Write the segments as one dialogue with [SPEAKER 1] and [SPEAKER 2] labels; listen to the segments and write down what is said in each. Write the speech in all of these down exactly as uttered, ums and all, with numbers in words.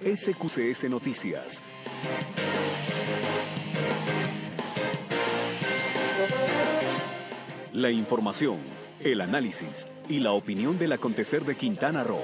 [SPEAKER 1] S Q C S Noticias. La información, el análisis y la opinión del acontecer de Quintana Roo.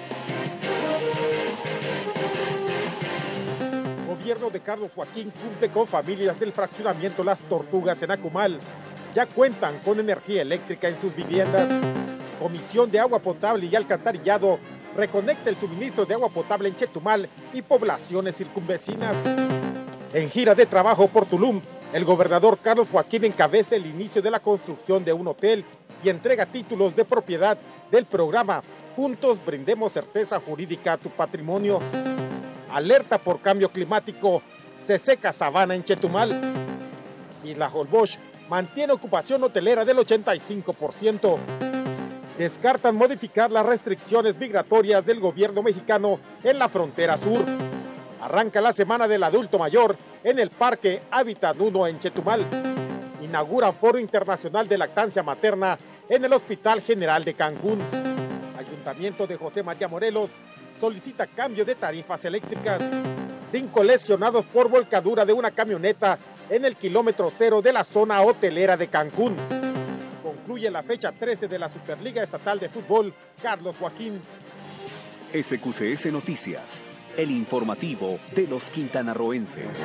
[SPEAKER 2] Gobierno de Carlos Joaquín cumple con familias del fraccionamiento Las Tortugas en Acumal. Ya cuentan con energía eléctrica en sus viviendas. Comisión de Agua Potable y Alcantarillado reconecta el suministro de agua potable en Chetumal y poblaciones circunvecinas. En gira de trabajo por Tulum, el gobernador Carlos Joaquín encabeza el inicio de la construcción de un hotel y entrega títulos de propiedad del programa Juntos Brindemos Certeza Jurídica a tu Patrimonio. Alerta por cambio climático, se seca sabana en Chetumal. Isla Holbox mantiene ocupación hotelera del ochenta y cinco por ciento. Descartan modificar las restricciones migratorias del gobierno mexicano en la frontera sur. Arranca la Semana del Adulto Mayor en el Parque Hábitat uno en Chetumal. Inauguran Foro Internacional de Lactancia Materna en el Hospital General de Cancún. Ayuntamiento de José María Morelos solicita cambio de tarifas eléctricas. Cinco lesionados por volcadura de una camioneta en el kilómetro cero de la zona hotelera de Cancún. Concluye la fecha trece de la Superliga Estatal de Fútbol Carlos Joaquín.
[SPEAKER 1] S Q C S Noticias, el informativo de los quintanarroenses.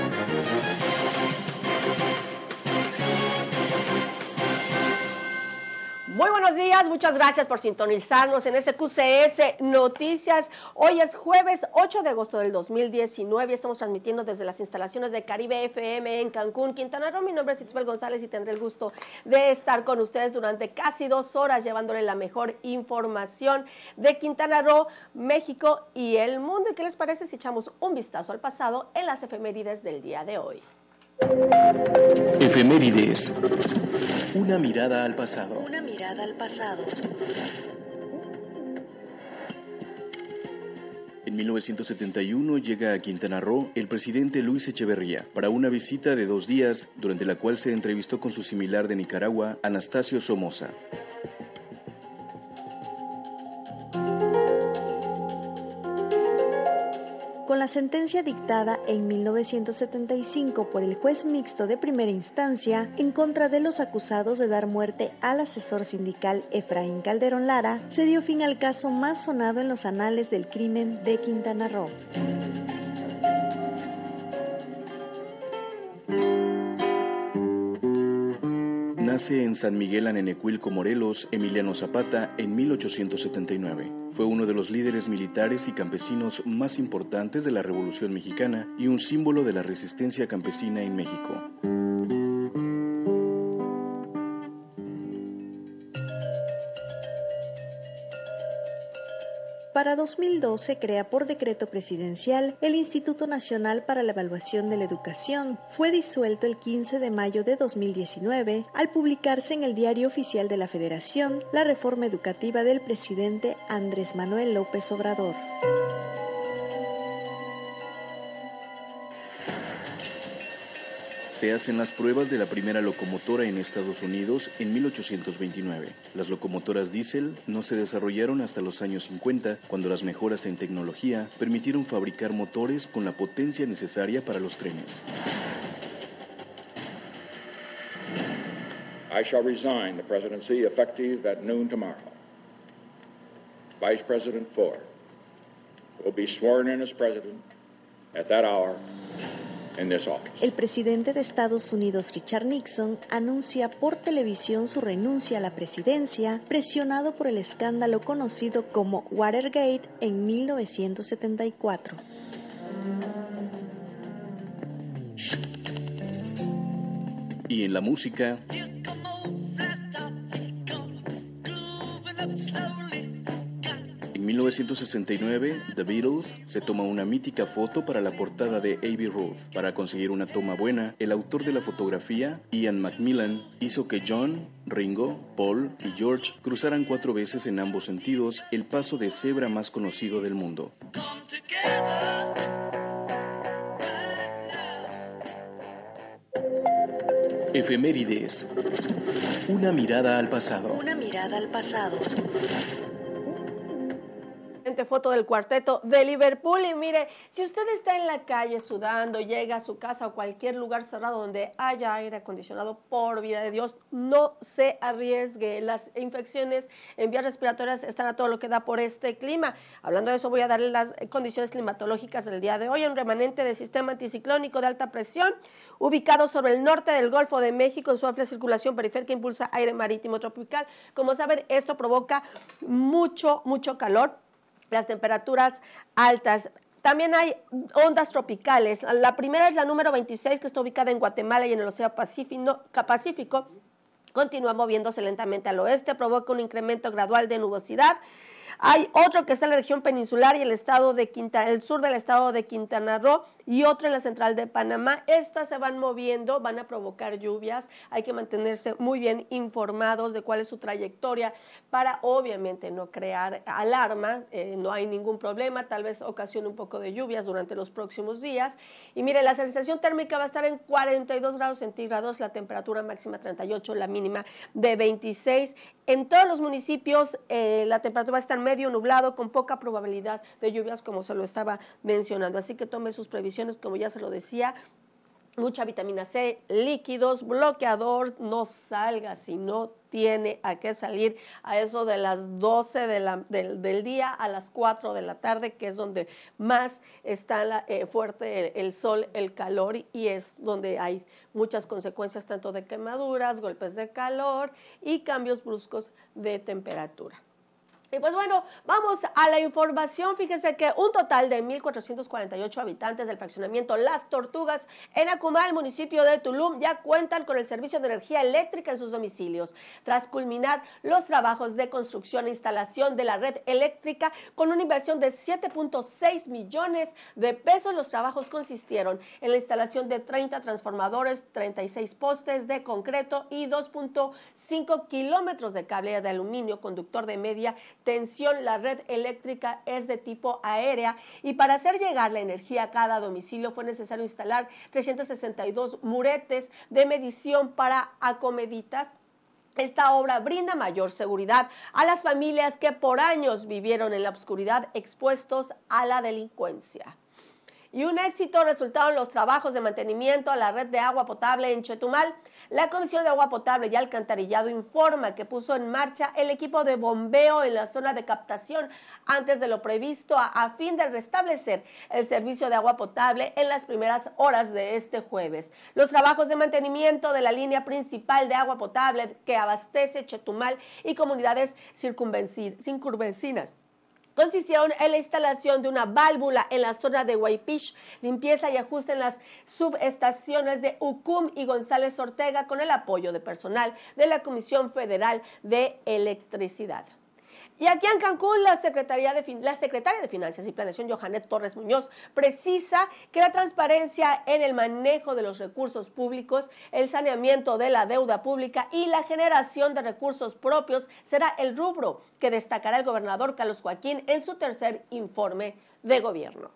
[SPEAKER 3] Muy buenos días, muchas gracias por sintonizarnos en S Q C S Noticias. Hoy es jueves ocho de agosto del dos mil diecinueve, estamos transmitiendo desde las instalaciones de Caribe F M en Cancún, Quintana Roo. Mi nombre es Itzbel González y tendré el gusto de estar con ustedes durante casi dos horas llevándole la mejor información de Quintana Roo, México y el mundo. ¿Y qué les parece si echamos un vistazo al pasado en las efemérides del día de hoy?
[SPEAKER 4] Efemérides. Una mirada al pasado.
[SPEAKER 5] Una mirada al pasado.
[SPEAKER 4] En mil novecientos setenta y uno llega a Quintana Roo el presidente Luis Echeverría para una visita de dos días, durante la cual se entrevistó con su similar de Nicaragua, Anastasio Somoza.
[SPEAKER 5] Con la sentencia dictada en mil novecientos setenta y cinco por el juez mixto de primera instancia en contra de los acusados de dar muerte al asesor sindical Efraín Calderón Lara, se dio fin al caso más sonado en los anales del crimen de Quintana Roo.
[SPEAKER 4] Nace en San Miguel Anenecuilco, Morelos, Emiliano Zapata en mil ochocientos setenta y nueve. Fue uno de los líderes militares y campesinos más importantes de la Revolución Mexicana y un símbolo de la resistencia campesina en México.
[SPEAKER 5] Para dos mil doce crea por decreto presidencial el Instituto Nacional para la Evaluación de la Educación. Fue disuelto el quince de mayo de dos mil diecinueve al publicarse en el Diario Oficial de la Federación la reforma educativa del presidente Andrés Manuel López Obrador.
[SPEAKER 4] Se hacen las pruebas de la primera locomotora en Estados Unidos en mil ochocientos veintinueve. Las locomotoras diésel no se desarrollaron hasta los años cincuenta, cuando las mejoras en tecnología permitieron fabricar motores con la potencia necesaria para los trenes.
[SPEAKER 6] I shall resign the presidency effective at noon tomorrow. Vice President Ford will be sworn in as president at that hour.
[SPEAKER 5] El presidente de Estados Unidos, Richard Nixon, anuncia por televisión su renuncia a la presidencia, presionado por el escándalo conocido como Watergate en mil novecientos setenta y cuatro.
[SPEAKER 4] Y en la música, en mil novecientos sesenta y nueve, The Beatles se toma una mítica foto para la portada de Abbey Road. Para conseguir una toma buena, el autor de la fotografía, Ian McMillan, hizo que John, Ringo, Paul y George cruzaran cuatro veces en ambos sentidos el paso de cebra más conocido del mundo. Efemérides. Una mirada al pasado.
[SPEAKER 5] Una mirada al pasado.
[SPEAKER 3] Foto del cuarteto de Liverpool. Y mire, si usted está en la calle sudando, llega a su casa o cualquier lugar cerrado donde haya aire acondicionado, por vida de Dios, no se arriesgue. Las infecciones en vías respiratorias están a todo lo que da por este clima. Hablando de eso, voy a darle las condiciones climatológicas del día de hoy. Un remanente de sistema anticiclónico de alta presión ubicado sobre el norte del Golfo de México en su amplia circulación periférica impulsa aire marítimo tropical. Como saben, esto provoca mucho, mucho calor. Las temperaturas altas. También hay ondas tropicales. La primera es la número veintiséis, que está ubicada en Guatemala y en el Océano Pacífico. Pacífico. Continúa moviéndose lentamente al oeste, provoca un incremento gradual de nubosidad. Hay otro que está en la región peninsular y el estado de Quintana, el sur del estado de Quintana Roo, y otro en la central de Panamá. Estas se van moviendo, van a provocar lluvias. Hay que mantenerse muy bien informados de cuál es su trayectoria para obviamente no crear alarma. Eh, no hay ningún problema, tal vez ocasione un poco de lluvias durante los próximos días. Y mire, la sensación térmica va a estar en cuarenta y dos grados centígrados, la temperatura máxima treinta y ocho, la mínima de veintiséis. En todos los municipios eh, la temperatura va a estar medio nublado, con poca probabilidad de lluvias, como se lo estaba mencionando. Así que tome sus previsiones, como ya se lo decía. Mucha vitamina C, líquidos, bloqueador, no salga si no tiene a qué salir a eso de las doce de la, del, del día a las cuatro de la tarde, que es donde más está la, eh, fuerte el, el sol, el calor, y es donde hay muchas consecuencias tanto de quemaduras, golpes de calor y cambios bruscos de temperatura. Y pues bueno, vamos a la información. Fíjese que un total de mil cuatrocientos cuarenta y ocho habitantes del fraccionamiento Las Tortugas en Acumal, municipio de Tulum, ya cuentan con el servicio de energía eléctrica en sus domicilios. Tras culminar los trabajos de construcción e instalación de la red eléctrica con una inversión de siete punto seis millones de pesos, los trabajos consistieron en la instalación de treinta transformadores, treinta y seis postes de concreto y dos punto cinco kilómetros de cable de aluminio conductor de media tensión. La red eléctrica es de tipo aérea y para hacer llegar la energía a cada domicilio fue necesario instalar trescientos sesenta y dos muretes de medición para acomeditas. Esta obra brinda mayor seguridad a las familias que por años vivieron en la oscuridad, expuestos a la delincuencia. Y un éxito resultaron los trabajos de mantenimiento a la red de agua potable en Chetumal. La Comisión de Agua Potable y Alcantarillado informa que puso en marcha el equipo de bombeo en la zona de captación antes de lo previsto a, a fin de restablecer el servicio de agua potable en las primeras horas de este jueves. Los trabajos de mantenimiento de la línea principal de agua potable que abastece Chetumal y comunidades circunvecinas consistieron en la instalación de una válvula en la zona de Huaypich, limpieza y ajuste en las subestaciones de Ucum y González Ortega con el apoyo de personal de la Comisión Federal de Electricidad. Y aquí en Cancún, la Secretaría de, la Secretaria de Finanzas y Planeación, Johanet Torres Muñoz, precisa que la transparencia en el manejo de los recursos públicos, el saneamiento de la deuda pública y la generación de recursos propios será el rubro que destacará el gobernador Carlos Joaquín en su tercer informe de gobierno.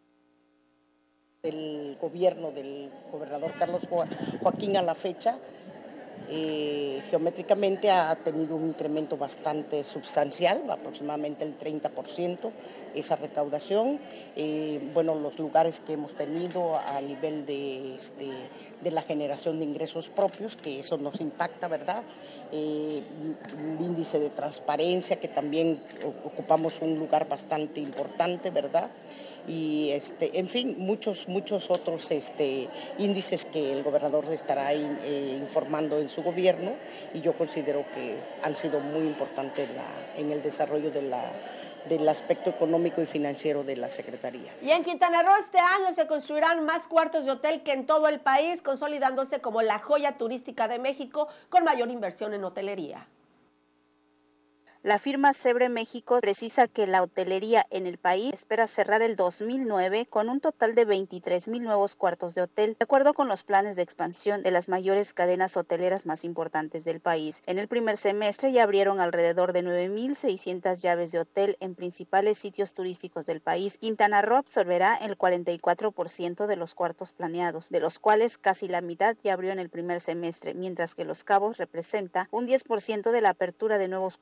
[SPEAKER 7] El gobierno del gobernador Carlos Joaquín a la fecha, Eh, geométricamente ha tenido un incremento bastante sustancial, aproximadamente el treinta por ciento esa recaudación. Eh, bueno, los lugares que hemos tenido a nivel de, este, de la generación de ingresos propios, que eso nos impacta, ¿verdad? Eh, el índice de transparencia, que también ocupamos un lugar bastante importante, ¿verdad? Y este, en fin, muchos, muchos otros este, índices que el gobernador estará eh, informando en su gobierno, y yo considero que han sido muy importantes la, en el desarrollo de la, del aspecto económico y financiero de la Secretaría.
[SPEAKER 3] Y en Quintana Roo este año se construirán más cuartos de hotel que en todo el país, consolidándose como la joya turística de México con mayor inversión en hotelería.
[SPEAKER 8] La firma Cebre México precisa que la hotelería en el país espera cerrar el dos mil nueve con un total de veintitrés mil nuevos cuartos de hotel, de acuerdo con los planes de expansión de las mayores cadenas hoteleras más importantes del país. En el primer semestre ya abrieron alrededor de nueve mil seiscientas llaves de hotel en principales sitios turísticos del país. Quintana Roo absorberá el cuarenta y cuatro por ciento de los cuartos planeados, de los cuales casi la mitad ya abrió en el primer semestre, mientras que Los Cabos representa un diez por ciento de la apertura de nuevos cuartos de hotel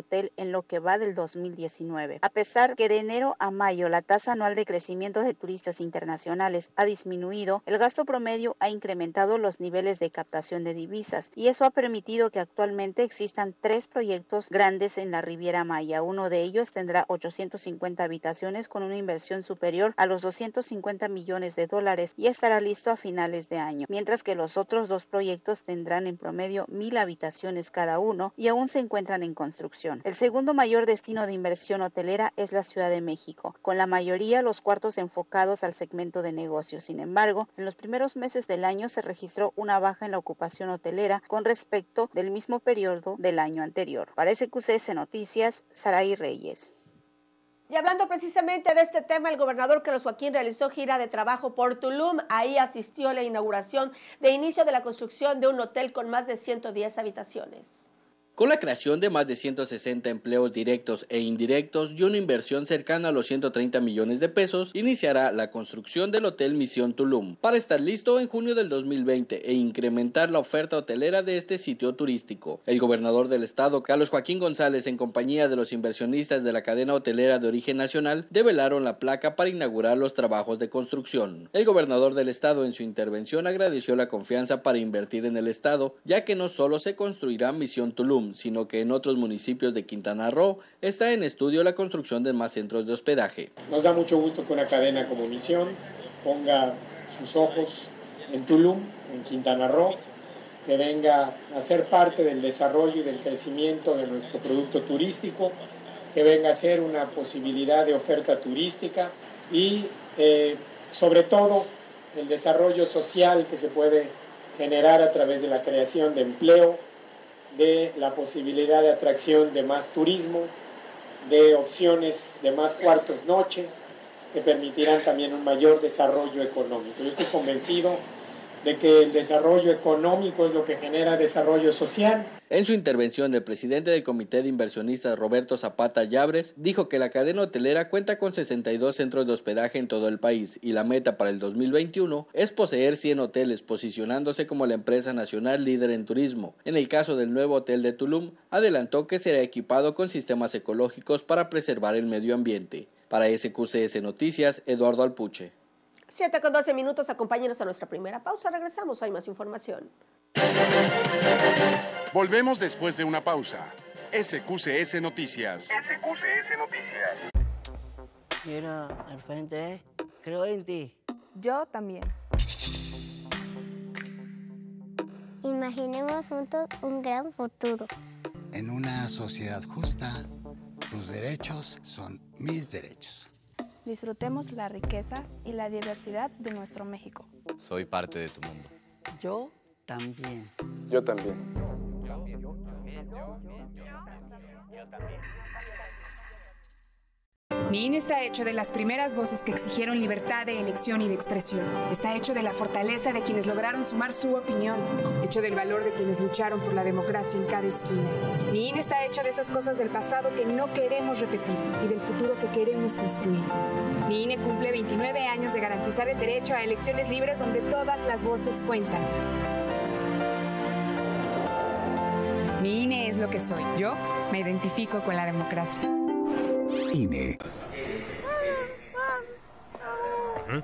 [SPEAKER 8] hotel en lo que va del dos mil diecinueve. A pesar que de enero a mayo la tasa anual de crecimiento de turistas internacionales ha disminuido, el gasto promedio ha incrementado los niveles de captación de divisas y eso ha permitido que actualmente existan tres proyectos grandes en la Riviera Maya. Uno de ellos tendrá ochocientas cincuenta habitaciones con una inversión superior a los doscientos cincuenta millones de dólares y estará listo a finales de año, mientras que los otros dos proyectos tendrán en promedio mil habitaciones cada uno y aún se encuentran en construcción. El segundo mayor destino de inversión hotelera es la Ciudad de México, con la mayoría los cuartos enfocados al segmento de negocios. Sin embargo, en los primeros meses del año se registró una baja en la ocupación hotelera con respecto del mismo periodo del año anterior. Para S Q C S Noticias, Saraí Reyes.
[SPEAKER 3] Y hablando precisamente de este tema, el gobernador Carlos Joaquín realizó gira de trabajo por Tulum. Ahí asistió a la inauguración de inicio de la construcción de un hotel con más de ciento diez habitaciones.
[SPEAKER 9] Con la creación de más de ciento sesenta empleos directos e indirectos y una inversión cercana a los ciento treinta millones de pesos, iniciará la construcción del Hotel Misión Tulum, para estar listo en junio del dos mil veinte e incrementar la oferta hotelera de este sitio turístico. El gobernador del estado, Carlos Joaquín González, en compañía de los inversionistas de la cadena hotelera de origen nacional, develaron la placa para inaugurar los trabajos de construcción. El gobernador del estado, en su intervención, agradeció la confianza para invertir en el estado, ya que no solo se construirá Misión Tulum, sino que en otros municipios de Quintana Roo está en estudio la construcción de más centros de hospedaje.
[SPEAKER 10] Nos da mucho gusto que una cadena como Misión ponga sus ojos en Tulum, en Quintana Roo, que venga a ser parte del desarrollo y del crecimiento de nuestro producto turístico, que venga a ser una posibilidad de oferta turística y eh, sobre todo el desarrollo social que se puede generar a través de la creación de empleo, de la posibilidad de atracción de más turismo, de opciones de más cuartos noche, que permitirán también un mayor desarrollo económico. Yo estoy convencido de que el desarrollo económico es lo que genera desarrollo social.
[SPEAKER 9] En su intervención, el presidente del Comité de Inversionistas, Roberto Zapata Llabres, dijo que la cadena hotelera cuenta con sesenta y dos centros de hospedaje en todo el país y la meta para el dos mil veintiuno es poseer cien hoteles, posicionándose como la empresa nacional líder en turismo. En el caso del nuevo hotel de Tulum, adelantó que será equipado con sistemas ecológicos para preservar el medio ambiente. Para S Q C S Noticias, Eduardo Alpuche.
[SPEAKER 3] siete con doce minutos, acompáñenos a nuestra primera pausa. Regresamos, hay más información.
[SPEAKER 11] Volvemos después de una pausa. S Q C S Noticias. S Q C S Noticias.
[SPEAKER 12] Quiero al frente, creo en ti.
[SPEAKER 13] Yo también.
[SPEAKER 14] Imaginemos juntos un gran futuro.
[SPEAKER 15] En una sociedad justa, tus derechos son mis derechos.
[SPEAKER 13] Disfrutemos la riqueza y la diversidad de nuestro México.
[SPEAKER 16] Soy parte de tu mundo.
[SPEAKER 12] Yo también.
[SPEAKER 17] Yo también.
[SPEAKER 18] Mi I N E está hecho de las primeras voces que exigieron libertad de elección y de expresión. Está hecho de la fortaleza de quienes lograron sumar su opinión. Hecho del valor de quienes lucharon por la democracia en cada esquina. Mi I N E está hecho de esas cosas del pasado que no queremos repetir y del futuro que queremos construir. Mi I N E cumple veintinueve años de garantizar el derecho a elecciones libres donde todas las voces cuentan. Mi I N E es lo que soy. Yo me identifico con la democracia.
[SPEAKER 1] I N E.
[SPEAKER 19] ¿Eh?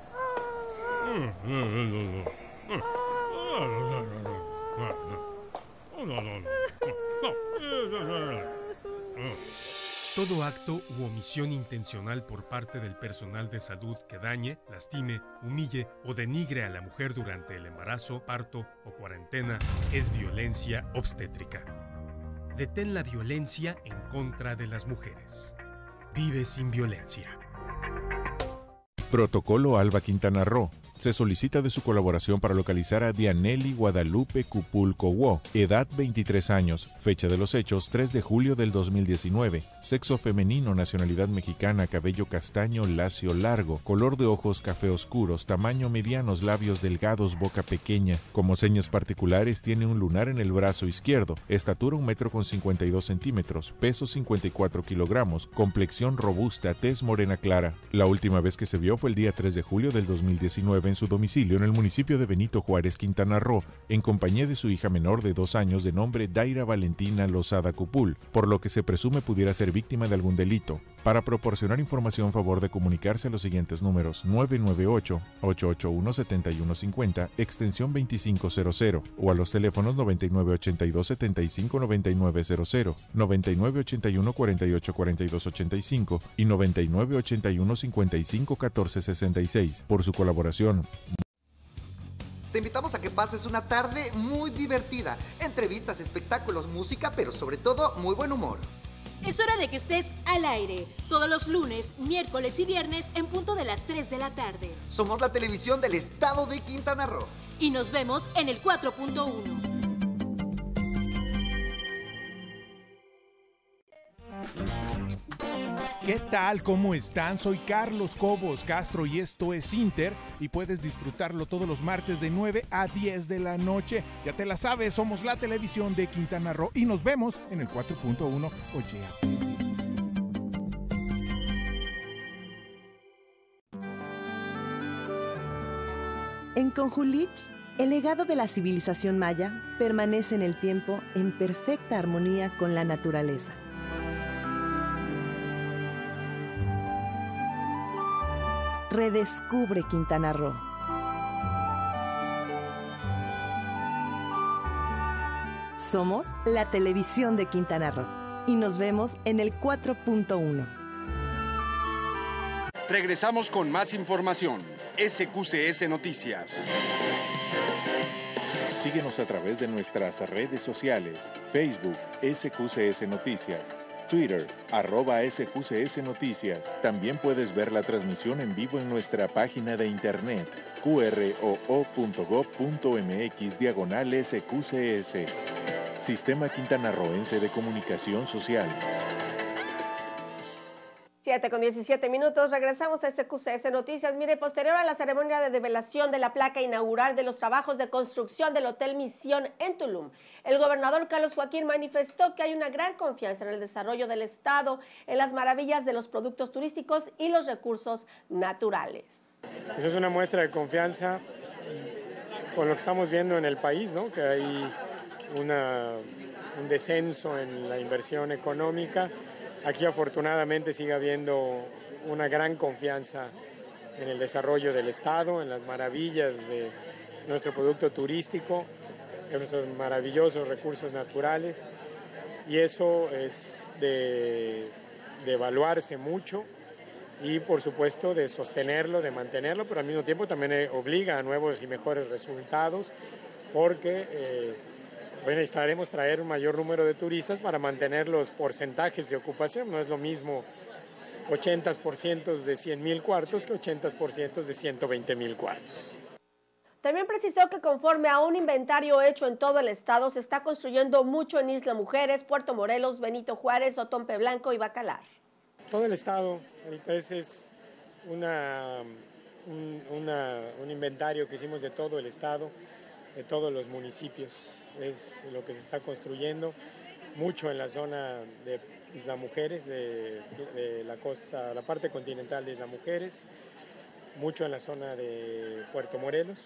[SPEAKER 19] Todo acto u omisión intencional por parte del personal de salud que dañe, lastime, humille o denigre a la mujer durante el embarazo, parto o cuarentena es violencia obstétrica. Detén la violencia en contra de las mujeres. Vive sin violencia.
[SPEAKER 20] Protocolo Alba Quintana Roo. Se solicita de su colaboración para localizar a Dianelli Guadalupe Cupulco Wo, edad veintitrés años, fecha de los hechos tres de julio del dos mil diecinueve, sexo femenino, nacionalidad mexicana, cabello castaño lacio largo, color de ojos café oscuros, tamaño medianos, labios delgados, boca pequeña. Como señas particulares tiene un lunar en el brazo izquierdo, estatura un metro con cincuenta y dos centímetros, peso cincuenta y cuatro kilogramos, complexión robusta, tez morena clara. La última vez que se vio falleció fue el día tres de julio del dos mil diecinueve en su domicilio en el municipio de Benito Juárez, Quintana Roo, en compañía de su hija menor de dos años de nombre Daira Valentina Lozada Cupul, por lo que se presume pudiera ser víctima de algún delito. Para proporcionar información, favor de comunicarse a los siguientes números: nueve nueve ocho, ocho ocho uno, siete uno cinco cero, extensión veinticinco cero cero, o a los teléfonos noventa y nueve ochenta y dos, setenta y cinco, noventa y nueve cero cero, noventa y nueve ochenta y uno, cuarenta y ocho, cuarenta y dos ochenta y cinco y noventa y nueve ochenta y uno, cincuenta y cinco, catorce sesenta y seis. Por su colaboración.
[SPEAKER 17] Te invitamos a que pases una tarde muy divertida. Entrevistas, espectáculos, música, pero sobre todo muy buen humor.
[SPEAKER 21] Es hora de que estés al aire, todos los lunes, miércoles y viernes en punto de las tres de la tarde.
[SPEAKER 17] Somos la televisión del estado de Quintana Roo.
[SPEAKER 21] Y nos vemos en el cuatro punto uno.
[SPEAKER 22] ¿Qué tal? ¿Cómo están? Soy Carlos Cobos Castro y esto es Inter y puedes disfrutarlo todos los martes de nueve a diez de la noche. Ya te la sabes, somos la televisión de Quintana Roo y nos vemos en el cuatro punto uno. Oye.
[SPEAKER 23] En Conjulich, el legado de la civilización maya permanece en el tiempo en perfecta armonía con la naturaleza. Redescubre Quintana Roo. Somos la televisión de Quintana Roo y nos vemos en el cuatro punto uno.
[SPEAKER 11] Regresamos con más información. S Q C S Noticias.
[SPEAKER 20] Síguenos a través de nuestras redes sociales: Facebook, S Q C S Noticias, Twitter, arroba S Q C S Noticias. También puedes ver la transmisión en vivo en nuestra página de internet, Q R O O punto gob punto M X diagonal S Q C S. Sistema Quintanarroense de Comunicación Social.
[SPEAKER 3] siete con diecisiete minutos, regresamos a S Q C S Noticias. Mire, posterior a la ceremonia de develación de la placa inaugural de los trabajos de construcción del Hotel Misión en Tulum, el gobernador Carlos Joaquín manifestó que hay una gran confianza en el desarrollo del Estado, en las maravillas de los productos turísticos y los recursos naturales.
[SPEAKER 10] Eso es una muestra de confianza con lo que estamos viendo en el país, ¿no? Que hay una, un descenso en la inversión económica. Aquí afortunadamente sigue habiendo una gran confianza en el desarrollo del Estado, en las maravillas de nuestro producto turístico, en nuestros maravillosos recursos naturales, y eso es de, de evaluarse mucho y por supuesto de sostenerlo, de mantenerlo, pero al mismo tiempo también obliga a nuevos y mejores resultados, porque eh, hoy necesitaremos traer un mayor número de turistas para mantener los porcentajes de ocupación. No es lo mismo ochenta por ciento de cien mil cuartos que ochenta por ciento de ciento veinte mil cuartos.
[SPEAKER 3] También precisó que conforme a un inventario hecho en todo el estado, se está construyendo mucho en Isla Mujeres, Puerto Morelos, Benito Juárez, Otompe Blanco y Bacalar.
[SPEAKER 10] Todo el estado, ese es una, un, una, un inventario que hicimos de todo el estado, de todos los municipios. Es lo que se está construyendo, mucho en la zona de Isla Mujeres, de, de la costa, la parte continental de Isla Mujeres, mucho en la zona de Puerto Morelos,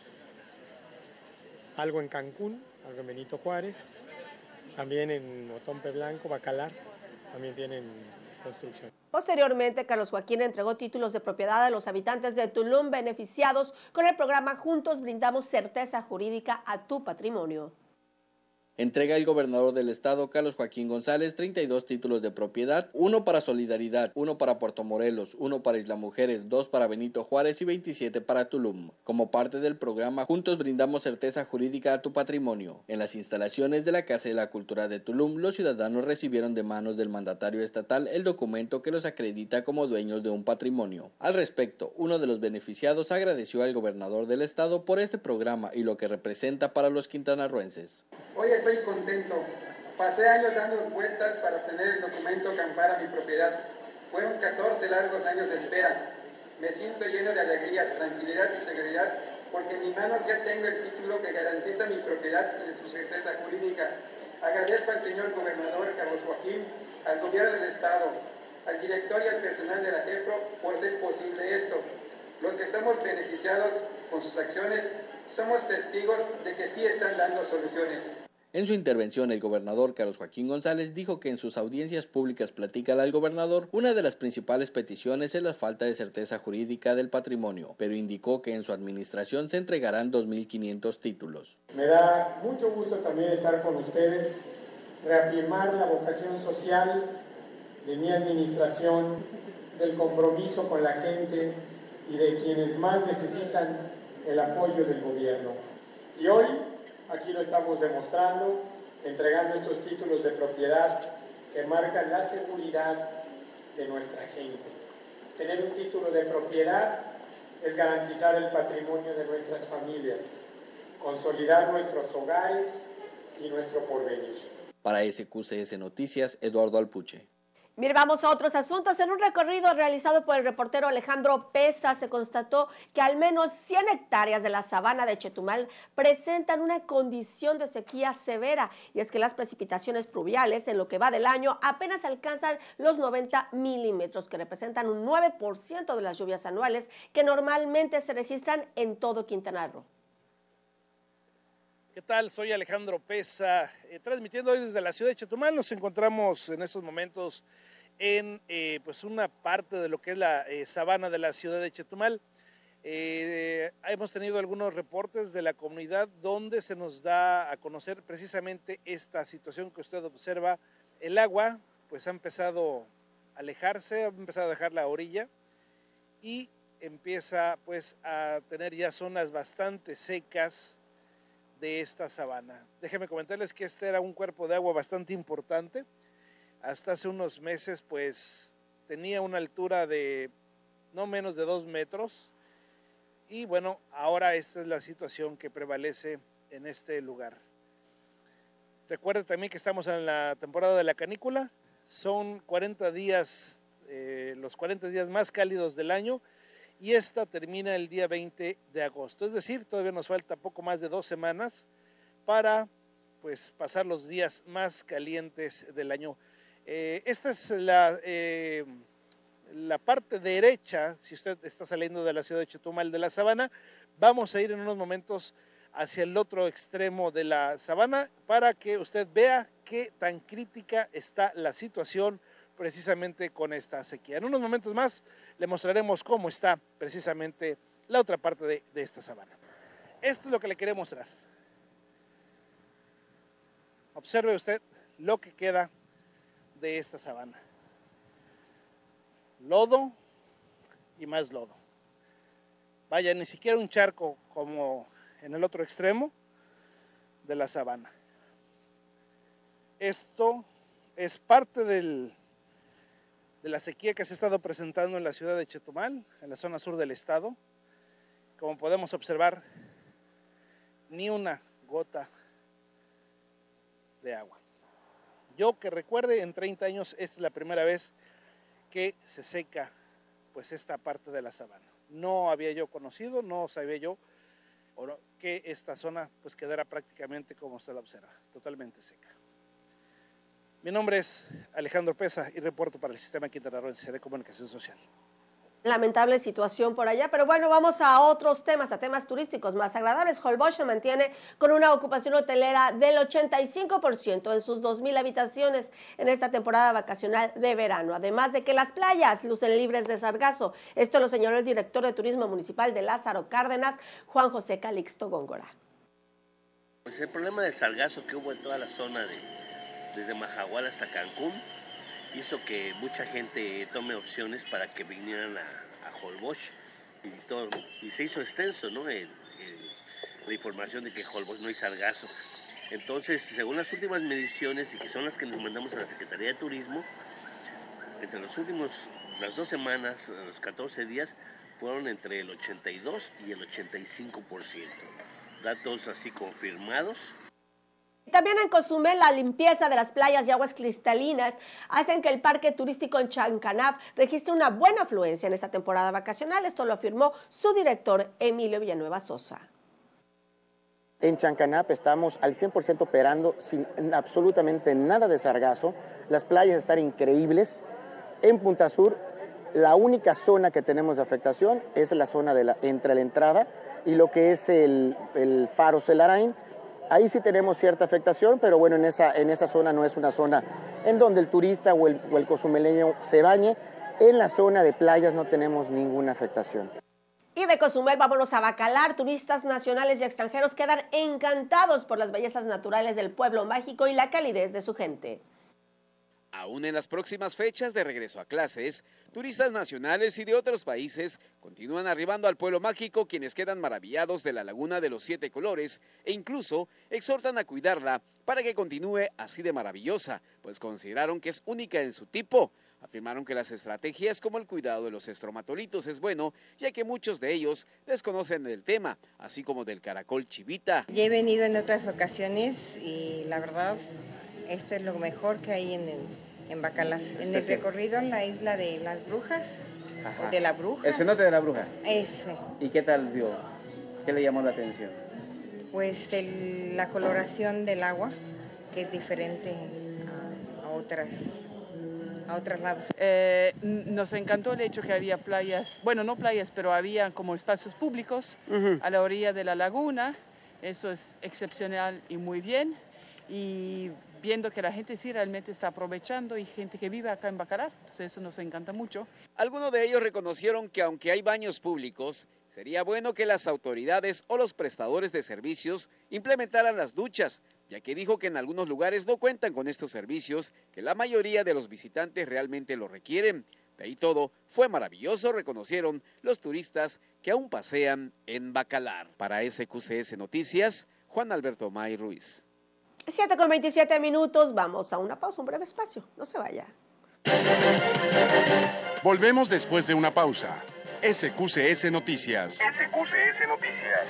[SPEAKER 10] algo en Cancún, algo en Benito Juárez, también en Otompe Blanco, Bacalar, también tienen construcción.
[SPEAKER 3] Posteriormente, Carlos Joaquín entregó títulos de propiedad a los habitantes de Tulum beneficiados con el programa Juntos Brindamos Certeza Jurídica a tu Patrimonio.
[SPEAKER 9] Entrega el gobernador del estado, Carlos Joaquín González, treinta y dos títulos de propiedad, uno para Solidaridad, uno para Puerto Morelos, uno para Isla Mujeres, dos para Benito Juárez y veintisiete para Tulum, como parte del programa Juntos Brindamos Certeza Jurídica a tu Patrimonio. En las instalaciones de la Casa de la Cultura de Tulum, los ciudadanos recibieron de manos del mandatario estatal el documento que los acredita como dueños de un patrimonio. Al respecto, uno de los beneficiados agradeció al gobernador del estado por este programa y lo que representa para los quintanarroenses.
[SPEAKER 24] Hoy estoy contento. Pasé años dando vueltas para obtener el documento que ampara mi propiedad. Fueron catorce largos años de espera. Me siento lleno de alegría, tranquilidad y seguridad porque en mis manos ya tengo el título que garantiza mi propiedad y su certeza jurídica. Agradezco al señor gobernador Carlos Joaquín, al gobierno del estado, al director y al personal de la G E P R O por hacer posible esto. Los que estamos beneficiados con sus acciones somos testigos de que sí están dando soluciones.
[SPEAKER 9] En su intervención, el gobernador Carlos Joaquín González dijo que en sus audiencias públicas Platícale al Gobernador, una de las principales peticiones es la falta de certeza jurídica del patrimonio, pero indicó que en su administración se entregarán dos mil quinientos títulos.
[SPEAKER 10] Me da mucho gusto también estar con ustedes, reafirmar la vocación social de mi administración, del compromiso con la gente y de quienes más necesitan el apoyo del gobierno. Y hoy aquí lo estamos demostrando, entregando estos títulos de propiedad que marcan la seguridad de nuestra gente. Tener un título de propiedad es garantizar el patrimonio de nuestras familias, consolidar nuestros hogares y nuestro porvenir.
[SPEAKER 9] Para S Q C S Noticias, Eduardo Alpuche.
[SPEAKER 3] Mire, vamos a otros asuntos. En un recorrido realizado por el reportero Alejandro Pesa, se constató que al menos cien hectáreas de la sabana de Chetumal presentan una condición de sequía severa, y es que las precipitaciones pluviales en lo que va del año apenas alcanzan los noventa milímetros, que representan un nueve por ciento de las lluvias anuales que normalmente se registran en todo Quintana Roo.
[SPEAKER 2] ¿Qué tal? Soy Alejandro Pesa, eh, transmitiendo hoy desde la ciudad de Chetumal. Nos encontramos en estos momentos en eh, pues una parte de lo que es la eh, sabana de la ciudad de Chetumal. Eh, hemos tenido algunos reportes de la comunidad donde se nos da a conocer precisamente esta situación que usted observa. El agua pues ha empezado a alejarse, ha empezado a dejar la orilla y empieza pues a tener ya zonas bastante secas de esta sabana. Déjenme comentarles que este era un cuerpo de agua bastante importante. Hasta hace unos meses pues tenía una altura de no menos de dos metros y bueno, ahora esta es la situación que prevalece en este lugar. Recuerden también que estamos en la temporada de la canícula, son cuarenta días, eh, los cuarenta días más cálidos del año, y esta termina el día veinte de agosto, es decir, todavía nos falta poco más de dos semanas para pues pasar los días más calientes del año. Eh, esta es la, eh, la parte derecha, si usted está saliendo de la ciudad de Chetumal de la sabana. Vamos a ir en unos momentos hacia el otro extremo de la sabana para que usted vea qué tan crítica está la situación precisamente con esta sequía. En unos momentos más le mostraremos cómo está precisamente la otra parte de, de esta sabana. Esto es lo que le quería mostrar. Observe usted lo que queda de esta sabana. Lodo y más lodo. Vaya, ni siquiera un charco como en el otro extremo de la sabana. Esto es parte del, de la sequía que se ha estado presentando en la ciudad de Chetumal, en la zona sur del estado. Como podemos observar, ni una gota de agua. Yo que recuerde, en treinta años, esta es la primera vez que se seca pues esta parte de la sabana. No había yo conocido, no sabía yo que esta zona pues quedara prácticamente como usted la observa, totalmente seca. Mi nombre es Alejandro Pesa y reporto para el Sistema Quintanarroense de Comunicación Social.
[SPEAKER 3] Lamentable situación por allá, pero bueno, vamos a otros temas, a temas turísticos más agradables. Holbox se mantiene con una ocupación hotelera del ochenta y cinco por ciento en sus dos mil habitaciones en esta temporada vacacional de verano, además de que las playas lucen libres de sargazo. Esto lo señaló el director de Turismo Municipal de Lázaro Cárdenas, Juan José Calixto Góngora.
[SPEAKER 4] Pues el problema del sargazo que hubo en toda la zona de, desde Majagual hasta Cancún, hizo que mucha gente tome opciones para que vinieran a, a Holbox y, todo, y se hizo extenso, ¿no? el, el, la información de que Holbox no hay sargazo. Entonces, según las últimas mediciones, y que son las que nos mandamos a la Secretaría de Turismo, entre los últimos, las dos semanas, los catorce días, fueron entre el ochenta y dos y el ochenta y cinco por ciento. Datos así confirmados.
[SPEAKER 3] También en Cozumel, la limpieza de las playas y aguas cristalinas hacen que el parque turístico en Chancanab registre una buena afluencia en esta temporada vacacional. Esto lo afirmó su director, Emilio Villanueva Sosa.
[SPEAKER 5] En Chancanab estamos al cien por ciento operando sin absolutamente nada de sargazo. Las playas están increíbles. En Punta Sur La única zona que tenemos de afectación es la zona de la, entre la entrada y lo que es el, el faro Celarain. Ahí sí tenemos cierta afectación, pero bueno, en esa, en esa zona no es una zona en donde el turista o el, o el cozumeleño se bañe. En la zona de playas no tenemos ninguna afectación.
[SPEAKER 3] Y de Cozumel vámonos a Bacalar. Turistas nacionales y extranjeros quedan encantados por las bellezas naturales del pueblo mágico y la calidez de su gente.
[SPEAKER 6] Aún en las próximas fechas de regreso a clases, turistas nacionales y de otros países continúan arribando al pueblo mágico, quienes quedan maravillados de la Laguna de los Siete Colores e incluso exhortan a cuidarla para que continúe así de maravillosa, pues consideraron que es única en su tipo. Afirmaron que las estrategias como el cuidado de los estromatolitos es bueno, ya que muchos de ellos desconocen del tema, así como del caracol chivita.
[SPEAKER 7] Ya he venido en otras ocasiones y la verdad, esto es lo mejor que hay en, el, en Bacalar. En el recorrido en la isla de las brujas, Ajá. o de la bruja.
[SPEAKER 8] ¿El cenote de la bruja?
[SPEAKER 7] Ese.
[SPEAKER 8] ¿Y qué tal vio? ¿Qué le llamó la atención?
[SPEAKER 7] Pues el, la coloración del agua, que es diferente a, a otras a otros lados.
[SPEAKER 14] Eh, nos encantó el hecho que había playas, bueno, no playas, pero había como espacios públicos uh-huh. a la orilla de la laguna. Eso es excepcional y muy bien. Y viendo que la gente sí realmente está aprovechando y gente que vive acá en Bacalar, entonces eso nos encanta mucho.
[SPEAKER 6] Algunos de ellos reconocieron que aunque hay baños públicos, sería bueno que las autoridades o los prestadores de servicios implementaran las duchas, ya que dijo que en algunos lugares no cuentan con estos servicios, que la mayoría de los visitantes realmente lo requieren. De ahí todo, fue maravilloso, reconocieron los turistas que aún pasean en Bacalar. Para S Q C S Noticias, Juan Alberto May Ruiz.
[SPEAKER 3] siete con veintisiete minutos, vamos a una pausa, un breve espacio, no se vaya.
[SPEAKER 11] Volvemos después de una pausa. S Q C S Noticias.
[SPEAKER 25] S Q C S Noticias.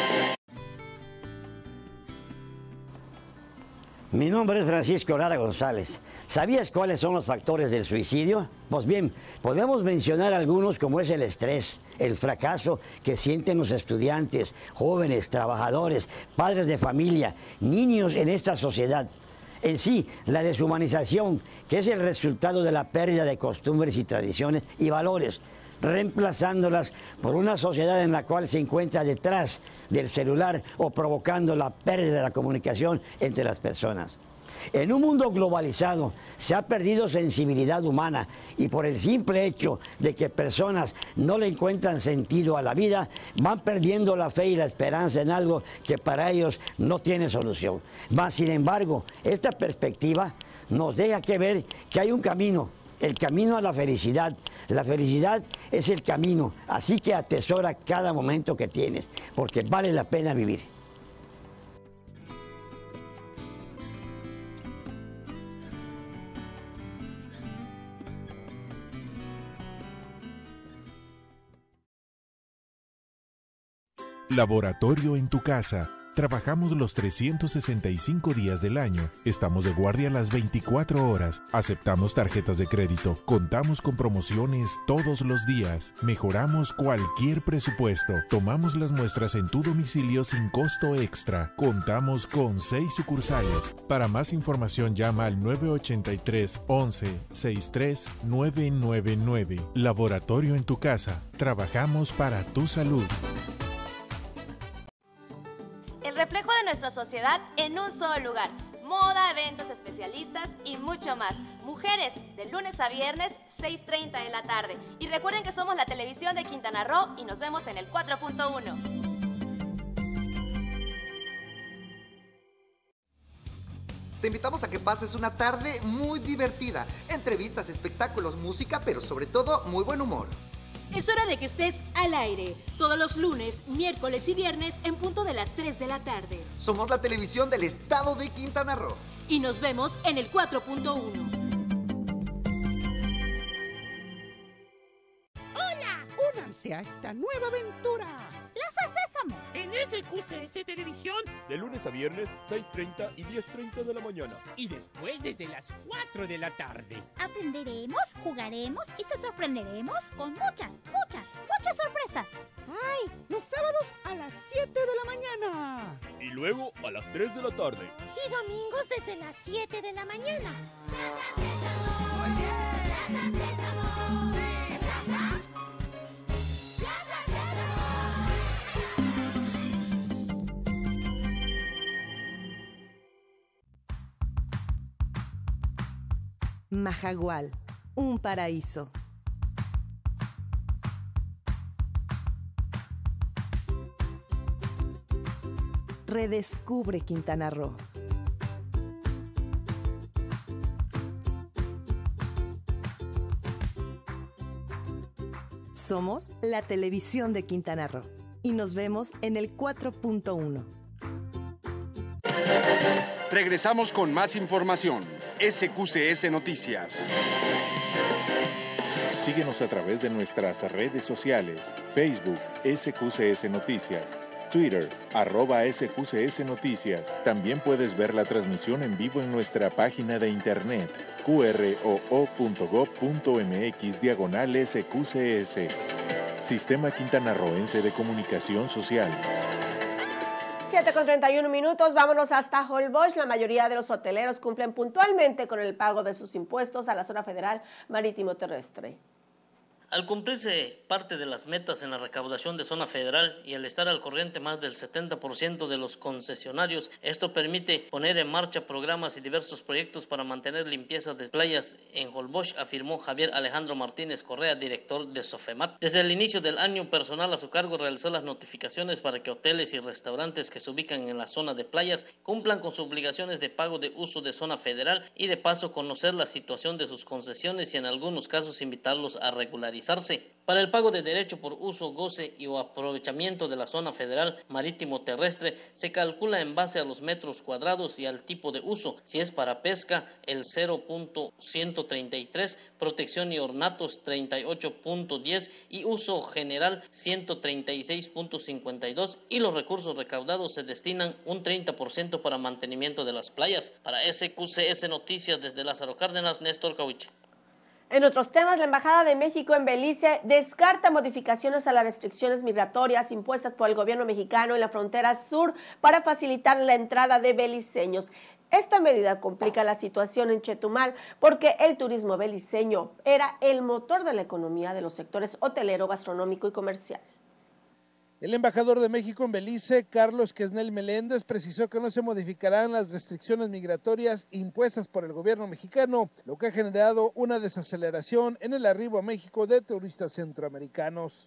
[SPEAKER 26] Mi nombre es Francisco Lara González. ¿Sabías cuáles son los factores del suicidio? Pues bien, podemos mencionar algunos como es el estrés, el fracaso que sienten los estudiantes, jóvenes, trabajadores, padres de familia, niños en esta sociedad. En sí, la deshumanización, que es el resultado de la pérdida de costumbres y tradiciones y valores, reemplazándolas por una sociedad en la cual se encuentra detrás del celular o provocando la pérdida de la comunicación entre las personas. En un mundo globalizado se ha perdido sensibilidad humana y por el simple hecho de que personas no le encuentran sentido a la vida, van perdiendo la fe y la esperanza en algo que para ellos no tiene solución. Mas, sin embargo, esta perspectiva nos deja que ver que hay un camino, el camino a la felicidad. La felicidad es el camino, así que atesora cada momento que tienes, porque vale la pena vivir.
[SPEAKER 20] Laboratorio en tu casa. Trabajamos los trescientos sesenta y cinco días del año. Estamos de guardia las veinticuatro horas. Aceptamos tarjetas de crédito. Contamos con promociones todos los días. Mejoramos cualquier presupuesto. Tomamos las muestras en tu domicilio sin costo extra. Contamos con seis sucursales. Para más información llama al nueve ochenta y tres, once, sesenta y tres, nueve nueve nueve. Laboratorio en tu casa. Trabajamos para tu salud.
[SPEAKER 27] El reflejo de nuestra sociedad en un solo lugar. Moda, eventos, especialistas y mucho más. Mujeres, de lunes a viernes, seis treinta de la tarde. Y recuerden que somos la televisión de Quintana Roo y nos vemos en el cuatro punto uno.
[SPEAKER 17] Te invitamos a que pases una tarde muy divertida. Entrevistas, espectáculos, música, pero sobre todo muy buen humor.
[SPEAKER 21] Es hora de que estés al aire, todos los lunes, miércoles y viernes en punto de las tres de la tarde.
[SPEAKER 17] Somos la televisión del estado de Quintana Roo.
[SPEAKER 21] Y nos vemos en el cuatro punto uno.
[SPEAKER 28] ¡Hola! ¡Únanse a esta nueva aventura! ¡Plaza Sésamo! En S Q C S Televisión.
[SPEAKER 29] De lunes a viernes, seis treinta y diez treinta de la mañana.
[SPEAKER 28] Y después desde las cuatro de la tarde.
[SPEAKER 30] Aprenderemos, jugaremos y te sorprenderemos con muchas, muchas, muchas sorpresas.
[SPEAKER 28] ¡Ay! Los sábados a las siete de la mañana.
[SPEAKER 29] Y luego a las tres de la tarde.
[SPEAKER 30] Y domingos desde las siete de la mañana.
[SPEAKER 28] ¡Plaza Sésamo! ¡Muy bien! ¡Plaza Sésamo! ¡Sí!
[SPEAKER 1] Majagual, un paraíso. Redescubre Quintana Roo. Somos la televisión de Quintana Roo y nos vemos en el cuatro punto uno.
[SPEAKER 11] Regresamos con más información. S Q C S Noticias.
[SPEAKER 20] Síguenos a través de nuestras redes sociales. Facebook, S Q C S Noticias. Twitter, arroba S Q C S Noticias. También puedes ver la transmisión en vivo en nuestra página de internet, Q R O O punto gob punto M X diagonal S Q C S. Sistema Quintanarroense de Comunicación Social.
[SPEAKER 3] siete con treinta y uno minutos, vámonos hasta Holbox. La mayoría de los hoteleros cumplen puntualmente con el pago de sus impuestos a la zona federal marítimo terrestre.
[SPEAKER 12] Al cumplirse parte de las metas en la recaudación de zona federal y al estar al corriente más del setenta por ciento de los concesionarios, esto permite poner en marcha programas y diversos proyectos para mantener limpieza de playas en Holbox, afirmó Javier Alejandro Martínez Correa, director de Sofemat. Desde el inicio del año, personal a su cargo realizó las notificaciones para que hoteles y restaurantes que se ubican en la zona de playas cumplan con sus obligaciones de pago de uso de zona federal y de paso conocer la situación de sus concesiones y en algunos casos invitarlos a regularizar. Para el pago de derecho por uso, goce y o aprovechamiento de la zona federal marítimo terrestre se calcula en base a los metros cuadrados y al tipo de uso. Si es para pesca, el cero punto ciento treinta y tres, protección y ornatos treinta y ocho punto diez y uso general ciento treinta y seis punto cincuenta y dos, y los recursos recaudados se destinan un treinta por ciento para mantenimiento de las playas. Para S Q C S Noticias desde Lázaro Cárdenas, Néstor Cauich.
[SPEAKER 3] En otros temas, la Embajada de México en Belice descarta modificaciones a las restricciones migratorias impuestas por el gobierno mexicano en la frontera sur para facilitar la entrada de beliceños. Esta medida complica la situación en Chetumal porque el turismo beliceño era el motor de la economía de los sectores hotelero, gastronómico y comercial.
[SPEAKER 2] El embajador de México en Belice, Carlos Quesnel Meléndez, precisó que no se modificarán las restricciones migratorias impuestas por el gobierno mexicano, lo que ha generado una desaceleración en el arribo a México de turistas centroamericanos.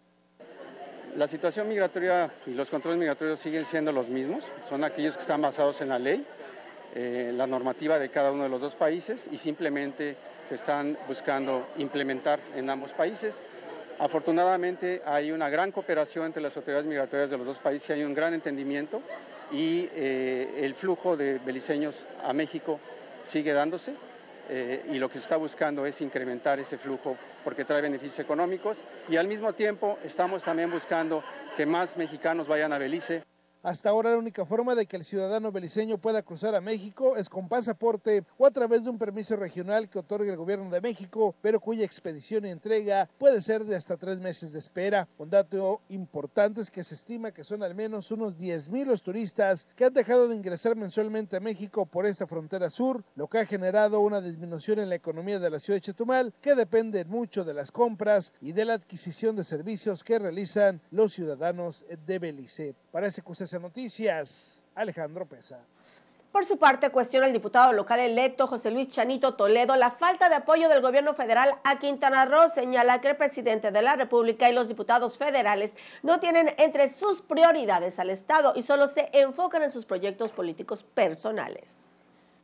[SPEAKER 13] La situación migratoria y los controles migratorios siguen siendo los mismos, son aquellos que están basados en la ley, eh, la normativa de cada uno de los dos países y simplemente se están buscando implementar en ambos países. Afortunadamente hay una gran cooperación entre las autoridades migratorias de los dos países, hay un gran entendimiento y eh, el flujo de beliceños a México sigue dándose eh, y lo que se está buscando es incrementar ese flujo porque trae beneficios económicos y al mismo tiempo estamos también buscando que más mexicanos vayan a Belice.
[SPEAKER 2] Hasta ahora la única forma de que el ciudadano beliceño pueda cruzar a México es con pasaporte o a través de un permiso regional que otorga el gobierno de México, pero cuya expedición y entrega puede ser de hasta tres meses de espera. Un dato importante es que se estima que son al menos unos diez mil los turistas que han dejado de ingresar mensualmente a México por esta frontera sur, lo que ha generado una disminución en la economía de la ciudad de Chetumal, que depende mucho de las compras y de la adquisición de servicios que realizan los ciudadanos de Belice. Para S Q C S Noticias, Alejandro Pesa.
[SPEAKER 3] Por su parte, cuestiona el diputado local electo José Luis Chanito Toledo la falta de apoyo del gobierno federal a Quintana Roo. Señala que el presidente de la República y los diputados federales no tienen entre sus prioridades al Estado y solo se enfocan en sus proyectos políticos personales.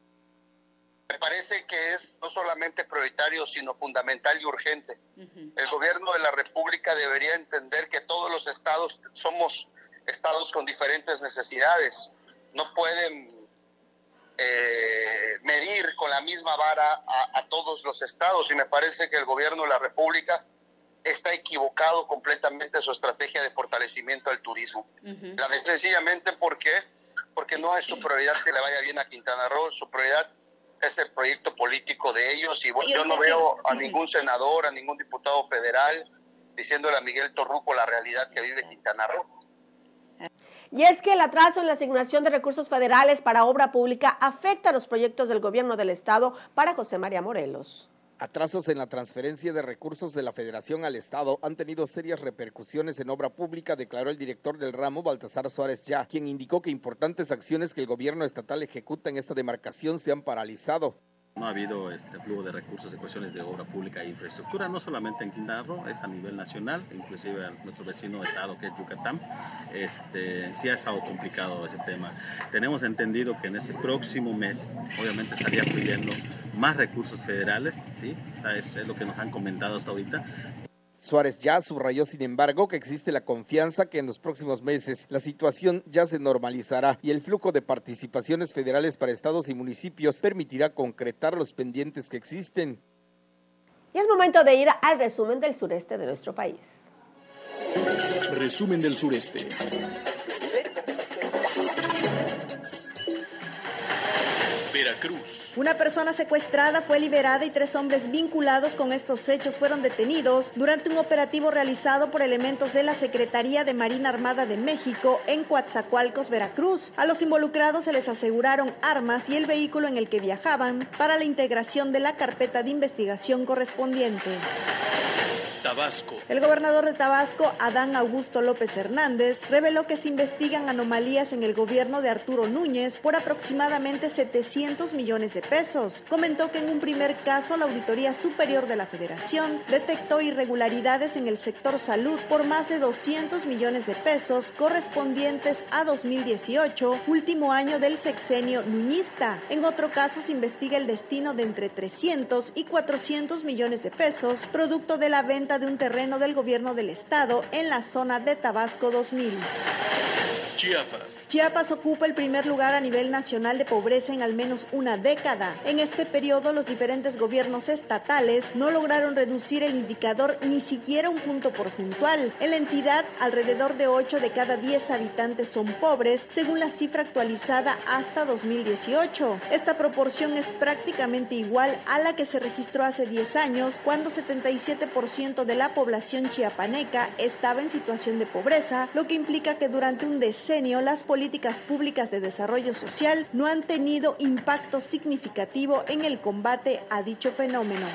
[SPEAKER 15] Me parece que es no solamente prioritario, sino fundamental y urgente. Uh-huh. El gobierno de la República debería entender que todos los estados somos estados con diferentes necesidades. No pueden eh, medir con la misma vara a, a todos los estados y me parece que el gobierno de la República está equivocado completamente en su estrategia de fortalecimiento al turismo. Uh-huh. La de sencillamente ¿por qué? Porque no es su prioridad que le vaya bien a Quintana Roo, su prioridad es el proyecto político de ellos y bueno, yo no veo a ningún senador, a ningún diputado federal diciéndole a Miguel Torruco la realidad que vive Quintana Roo.
[SPEAKER 3] Y es que el atraso en la asignación de recursos federales para obra pública afecta a los proyectos del gobierno del estado. Para José María Morelos.
[SPEAKER 16] Atrasos en la transferencia de recursos de la Federación al Estado han tenido serias repercusiones en obra pública, declaró el director del ramo, Baltasar Suárez Ya, quien indicó que importantes acciones que el gobierno estatal ejecuta en esta demarcación se han paralizado.
[SPEAKER 4] No ha habido este flujo de recursos de cuestiones de obra pública e infraestructura, no solamente en Quintana Roo, es a nivel nacional, inclusive en nuestro vecino estado que es Yucatán. Este, sí ha estado complicado ese tema. Tenemos entendido que en ese próximo mes, obviamente estaría fluyendo más recursos federales, ¿sí? O sea, es, es lo que nos han comentado hasta ahorita.
[SPEAKER 16] Suárez ya subrayó, sin embargo, que existe la confianza que en los próximos meses la situación ya se normalizará y el flujo de participaciones federales para estados y municipios permitirá concretar los pendientes que existen.
[SPEAKER 3] Y es momento de ir al resumen del sureste de nuestro país.
[SPEAKER 11] Resumen del sureste. Veracruz.
[SPEAKER 5] Una persona secuestrada fue liberada y tres hombres vinculados con estos hechos fueron detenidos durante un operativo realizado por elementos de la Secretaría de Marina Armada de México en Coatzacoalcos, Veracruz. A los involucrados se les aseguraron armas y el vehículo en el que viajaban para la integración de la carpeta de investigación correspondiente.
[SPEAKER 11] Tabasco.
[SPEAKER 5] El gobernador de Tabasco, Adán Augusto López Hernández, reveló que se investigan anomalías en el gobierno de Arturo Núñez por aproximadamente setecientos millones de pesos. Comentó que en un primer caso la Auditoría Superior de la Federación detectó irregularidades en el sector salud por más de doscientos millones de pesos correspondientes a dos mil dieciocho, último año del sexenio nuñista. En otro caso se investiga el destino de entre trescientos y cuatrocientos millones de pesos, producto de la venta de un terreno del gobierno del estado en la zona de Tabasco dos mil.
[SPEAKER 11] Chiapas.
[SPEAKER 5] Chiapas ocupa el primer lugar a nivel nacional de pobreza en al menos una década. En este periodo, los diferentes gobiernos estatales no lograron reducir el indicador ni siquiera un punto porcentual. En la entidad, alrededor de ocho de cada diez habitantes son pobres, según la cifra actualizada hasta dos mil dieciocho. Esta proporción es prácticamente igual a la que se registró hace diez años, cuando setenta y siete por ciento de la población chiapaneca estaba en situación de pobreza, lo que implica que durante un decenio las políticas públicas de desarrollo social no han tenido impacto significativo en el combate a dicho fenómeno.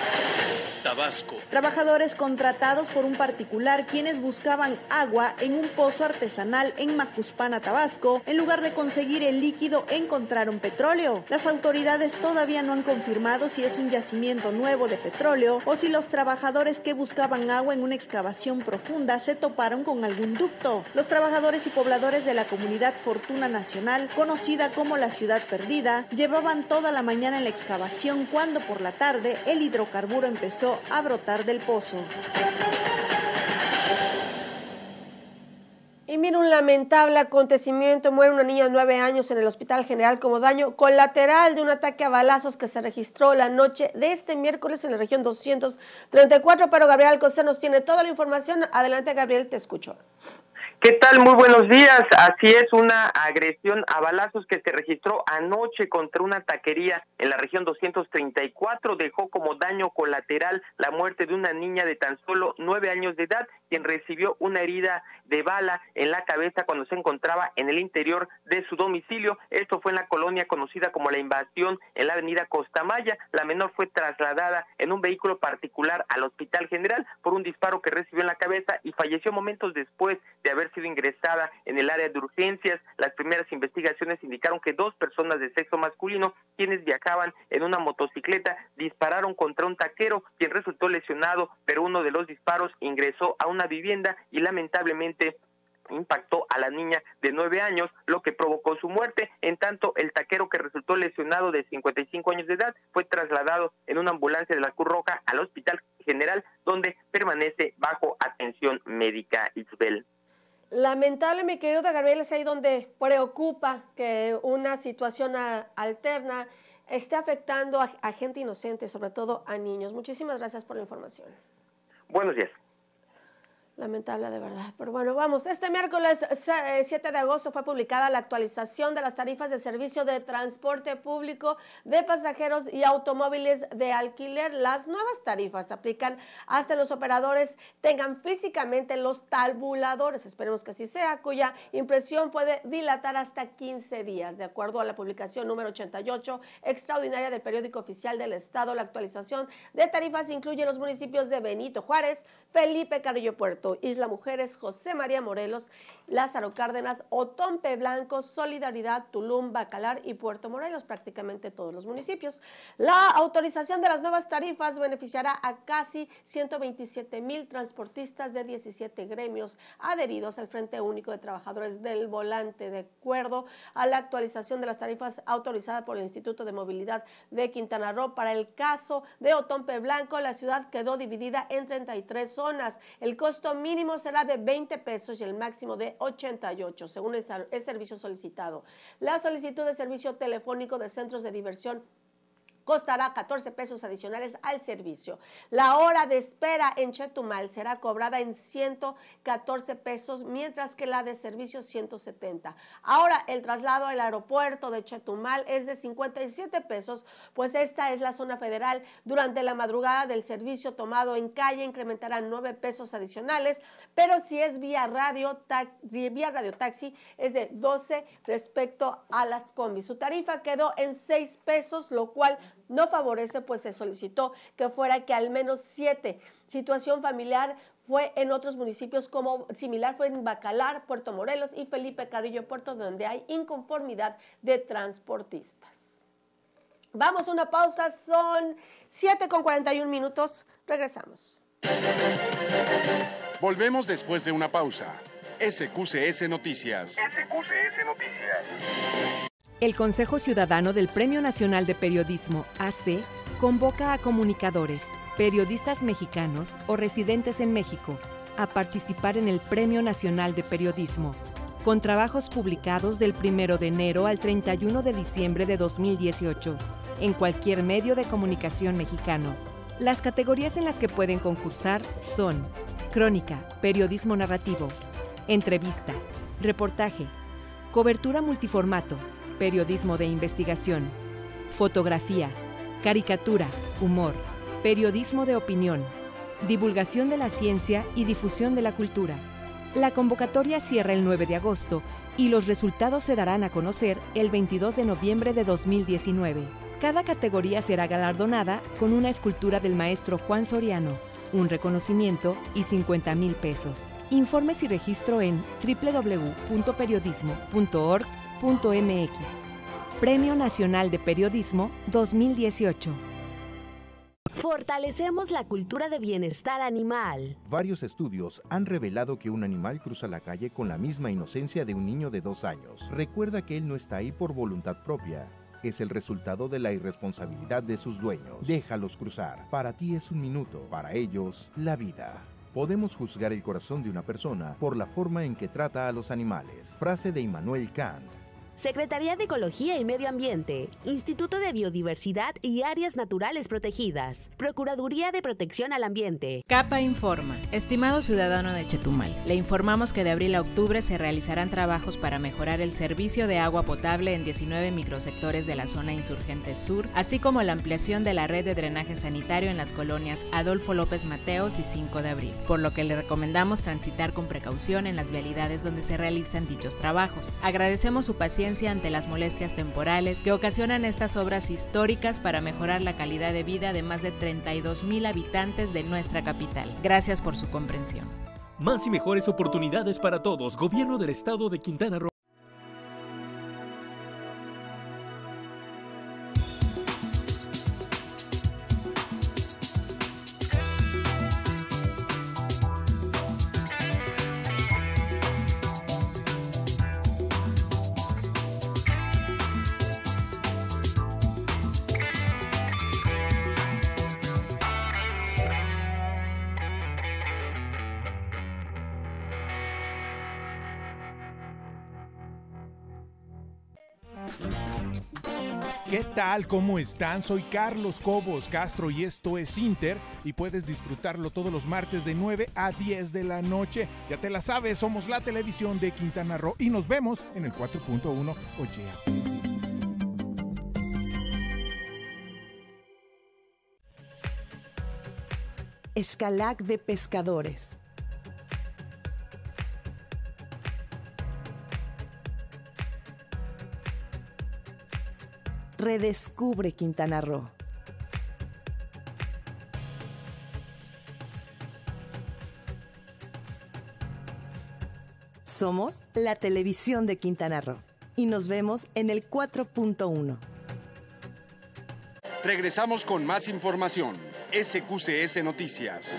[SPEAKER 11] Tabasco.
[SPEAKER 5] Trabajadores contratados por un particular quienes buscaban agua en un pozo artesanal en Macuspana, Tabasco, en lugar de conseguir el líquido encontraron petróleo. Las autoridades todavía no han confirmado si es un yacimiento nuevo de petróleo o si los trabajadores que buscaban agua en una excavación profunda se toparon con algún ducto. Los trabajadores y pobladores de la comunidad Fortuna Nacional, conocida como la Ciudad Perdida, llevaban toda la mañana en la excavación cuando por la tarde el hidrocarburo empezó a brotar del pozo.
[SPEAKER 3] Y mira, un lamentable acontecimiento. Muere una niña de nueve años en el Hospital General como daño colateral de un ataque a balazos que se registró la noche de este miércoles en la región doscientos treinta y cuatro. Pero Gabriel Alcocer nos tiene toda la información. Adelante, Gabriel, te escucho.
[SPEAKER 8] ¿Qué tal? Muy buenos días. Así es, una agresión a balazos que se registró anoche contra una taquería en la región doscientos treinta y cuatro dejó como daño colateral la muerte de una niña de tan solo nueve años de edad, quien recibió una herida de bala en la cabeza cuando se encontraba en el interior de su domicilio. Esto fue en la colonia conocida como La Invasión, en la avenida Costamaya. La menor fue trasladada en un vehículo particular al Hospital General por un disparo que recibió en la cabeza y falleció momentos después de haber sido ingresada en el área de urgencias. Las primeras investigaciones indicaron que dos personas de sexo masculino, quienes viajaban en una motocicleta, dispararon contra un taquero, quien resultó lesionado, pero uno de los disparos ingresó a una vivienda y lamentablemente impactó a la niña de nueve años, lo que provocó su muerte. En tanto, el taquero, que resultó lesionado, de cincuenta y cinco años de edad, fue trasladado en una ambulancia de la Cruz Roja al Hospital General, donde permanece bajo atención médica. Isabel.
[SPEAKER 3] Lamentable, mi querido Gabriel, es ahí donde preocupa que una situación a, alterna esté afectando a, a gente inocente, sobre todo a niños. Muchísimas gracias por la información.
[SPEAKER 8] Buenos días.
[SPEAKER 3] Lamentable de verdad, pero bueno, vamos. Este miércoles siete de agosto fue publicada la actualización de las tarifas de servicio de transporte público de pasajeros y automóviles de alquiler. Las nuevas tarifas se aplican hasta los operadores tengan físicamente los tabuladores, esperemos que así sea, cuya impresión puede dilatar hasta quince días. De acuerdo a la publicación número ochenta y ocho extraordinaria del Periódico Oficial del Estado, la actualización de tarifas incluye los municipios de Benito Juárez, Felipe Carrillo Puerto, Puerto, Isla Mujeres, José María Morelos, Lázaro Cárdenas, Otompe Blanco, Solidaridad, Tulum, Bacalar y Puerto Morelos, prácticamente todos los municipios. La autorización de las nuevas tarifas beneficiará a casi ciento veintisiete mil transportistas de diecisiete gremios adheridos al Frente Único de Trabajadores del Volante. De acuerdo a la actualización de las tarifas autorizada por el Instituto de Movilidad de Quintana Roo, para el caso de Otompe Blanco, la ciudad quedó dividida en treinta y tres zonas. El costo mínimo será de veinte pesos y el máximo de ochenta y ocho, según el, el servicio solicitado. La solicitud de servicio telefónico de centros de diversión costará catorce pesos adicionales al servicio. La hora de espera en Chetumal será cobrada en ciento catorce pesos, mientras que la de servicio ciento setenta. Ahora, el traslado al aeropuerto de Chetumal es de cincuenta y siete pesos, pues esta es la zona federal. Durante la madrugada del servicio tomado en calle incrementarán nueve pesos adicionales, pero si es vía radio, taxi, vía radio taxi es de doce respecto a las combis. Su tarifa quedó en seis pesos, lo cual no favorece, pues se solicitó que fuera que al menos siete. Situación familiar fue en otros municipios como similar fue en Bacalar, Puerto Morelos y Felipe Carrillo Puerto, donde hay inconformidad de transportistas. Vamos a una pausa, son siete con cuarenta y un minutos, regresamos.
[SPEAKER 11] Volvemos después de una pausa. S Q C S Noticias.
[SPEAKER 25] S Q C S Noticias.
[SPEAKER 6] El Consejo Ciudadano del Premio Nacional de Periodismo, A C, convoca a comunicadores, periodistas mexicanos o residentes en México a participar en el Premio Nacional de Periodismo, con trabajos publicados del primero de enero al treinta y uno de diciembre de dos mil dieciocho, en cualquier medio de comunicación mexicano. Las categorías en las que pueden concursar son crónica, periodismo narrativo, entrevista, reportaje, cobertura multiformato, periodismo de investigación, fotografía, caricatura, humor, periodismo de opinión, divulgación de la ciencia y difusión de la cultura. La convocatoria cierra el nueve de agosto y los resultados se darán a conocer el veintidós de noviembre de dos mil diecinueve. Cada categoría será galardonada con una escultura del maestro Juan Soriano, un reconocimiento y cincuenta mil pesos. Informes y registro en doble u doble u doble u punto periodismo punto org punto m x. Premio Nacional de Periodismo dos mil dieciocho.
[SPEAKER 7] Fortalecemos la cultura de bienestar animal.
[SPEAKER 9] Varios estudios han revelado que un animal cruza la calle con la misma inocencia de un niño de dos años. Recuerda que él no está ahí por voluntad propia. Es el resultado de la irresponsabilidad de sus dueños. Déjalos cruzar. Para ti es un minuto, para ellos, la vida. Podemos juzgar el corazón de una persona por la forma en que trata a los animales. Frase de Immanuel Kant.
[SPEAKER 7] Secretaría de Ecología y Medio Ambiente, Instituto de Biodiversidad y Áreas Naturales Protegidas, Procuraduría de Protección al Ambiente.
[SPEAKER 10] CAPA informa. Estimado ciudadano de Chetumal, le informamos que de abril a octubre se realizarán trabajos para mejorar el servicio de agua potable en diecinueve microsectores de la zona Insurgentes Sur, así como la ampliación de la red de drenaje sanitario en las colonias Adolfo López Mateos y cinco de abril, por lo que le recomendamos transitar con precaución en las vialidades donde se realizan dichos trabajos. Agradecemos su paciencia ante las molestias temporales que ocasionan estas obras históricas para mejorar la calidad de vida de más de treinta y dos mil habitantes de nuestra capital. Gracias por su comprensión.
[SPEAKER 14] Más y mejores oportunidades para todos. Gobierno del Estado de Quintana Roo.
[SPEAKER 18] ¿Qué tal? ¿Cómo están? Soy Carlos Cobos Castro y esto es Inter y puedes disfrutarlo todos los martes de nueve a diez de la noche. Ya te la sabes, somos la televisión de Quintana Roo y nos vemos en el cuatro punto uno Oye.
[SPEAKER 1] Escalac de Pescadores. Redescubre Quintana Roo. Somos la televisión de Quintana Roo y nos vemos en el cuatro punto uno.
[SPEAKER 11] Regresamos con más información. S Q C S Noticias.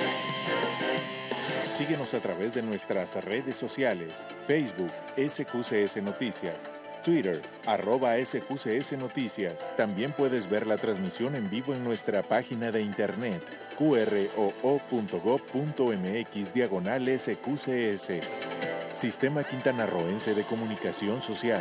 [SPEAKER 20] Síguenos a través de nuestras redes sociales, Facebook, S Q C S Noticias, Twitter, arroba S Q C S Noticias. También puedes ver la transmisión en vivo en nuestra página de internet, Q R O O punto gob punto M X diagonal S Q C S. Sistema Quintanarroense de Comunicación Social.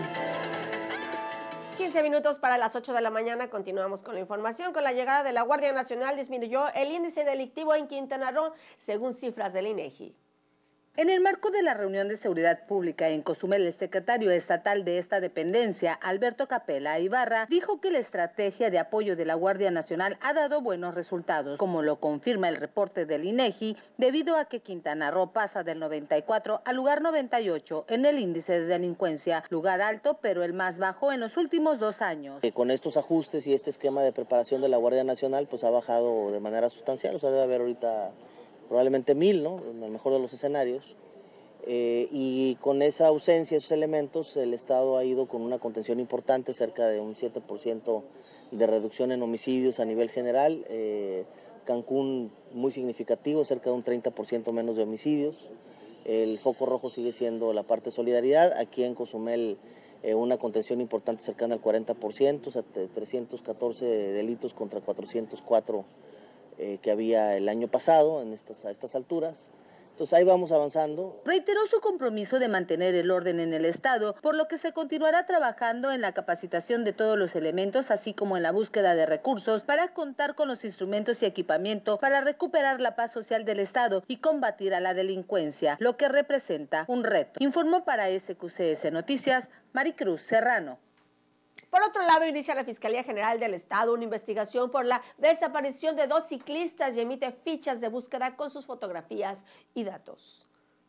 [SPEAKER 3] quince minutos para las ocho de la mañana, continuamos con la información. Con la llegada de la Guardia Nacional disminuyó el índice delictivo en Quintana Roo, según cifras del INEGI.
[SPEAKER 17] En el marco de la reunión de seguridad pública en Cozumel, el secretario estatal de esta dependencia, Alberto Capella Ibarra, dijo que la estrategia de apoyo de la Guardia Nacional ha dado buenos resultados, como lo confirma el reporte del INEGI, debido a que Quintana Roo pasa del noventa y cuatro al lugar noventa y ocho en el índice de delincuencia, lugar alto pero el más bajo en los últimos dos años.
[SPEAKER 19] Con estos ajustes y este esquema de preparación de la Guardia Nacional, pues ha bajado de manera sustancial, o sea, debe haber ahorita probablemente mil, ¿no? En el mejor de los escenarios. Eh, y con esa ausencia, esos elementos, el Estado ha ido con una contención importante, cerca de un siete por ciento de reducción en homicidios a nivel general. Eh, Cancún muy significativo, cerca de un treinta por ciento menos de homicidios. El foco rojo sigue siendo la parte de solidaridad. Aquí en Cozumel eh, una contención importante cercana al cuarenta por ciento, o sea, trescientos catorce delitos contra cuatrocientos cuatro Eh, que había el año pasado en estas, a estas alturas. Entonces ahí vamos avanzando.
[SPEAKER 17] Reiteró su compromiso de mantener el orden en el Estado, por lo que se continuará trabajando en la capacitación de todos los elementos, así como en la búsqueda de recursos para contar con los instrumentos y equipamiento para recuperar la paz social del Estado y combatir a la delincuencia, lo que representa un reto. Informó para S Q C S Noticias, Maricruz Serrano.
[SPEAKER 3] Por otro lado, inicia la Fiscalía General del Estado una investigación por la desaparición de dos ciclistas y emite fichas de búsqueda con sus fotografías y datos.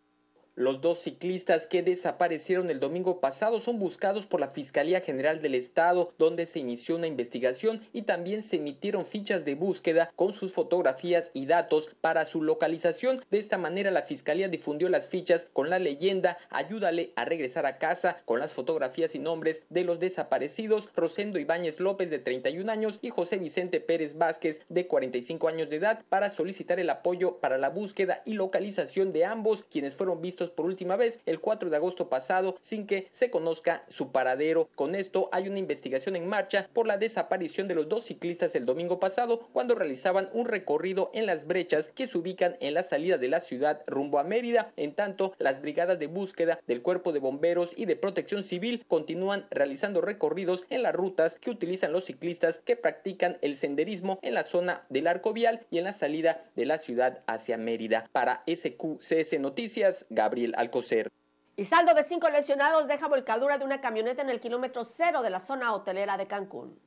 [SPEAKER 21] Los dos ciclistas que desaparecieron el domingo pasado son buscados por la Fiscalía General del Estado, donde se inició una investigación y también se emitieron fichas de búsqueda con sus fotografías y datos para su localización. De esta manera, la Fiscalía difundió las fichas con la leyenda "Ayúdale a regresar a casa", con las fotografías y nombres de los desaparecidos Rosendo Ibáñez López, de treinta y un años, y José Vicente Pérez Vázquez, de cuarenta y cinco años de edad, para solicitar el apoyo para la búsqueda y localización de ambos, quienes fueron vistos por última vez el cuatro de agosto pasado sin que se conozca su paradero. Con esto hay una investigación en marcha por la desaparición de los dos ciclistas el domingo pasado, cuando realizaban un recorrido en las brechas que se ubican en la salida de la ciudad rumbo a Mérida. En tanto, las brigadas de búsqueda del Cuerpo de Bomberos y de Protección Civil continúan realizando recorridos en las rutas que utilizan los ciclistas que practican el senderismo en la zona del arco vial y en la salida de la ciudad hacia Mérida. Para S Q C S Noticias, Gabriel Alcocer.
[SPEAKER 3] Y saldo de cinco lesionados deja volcadura de una camioneta en el kilómetro cero de la zona hotelera de Cancún.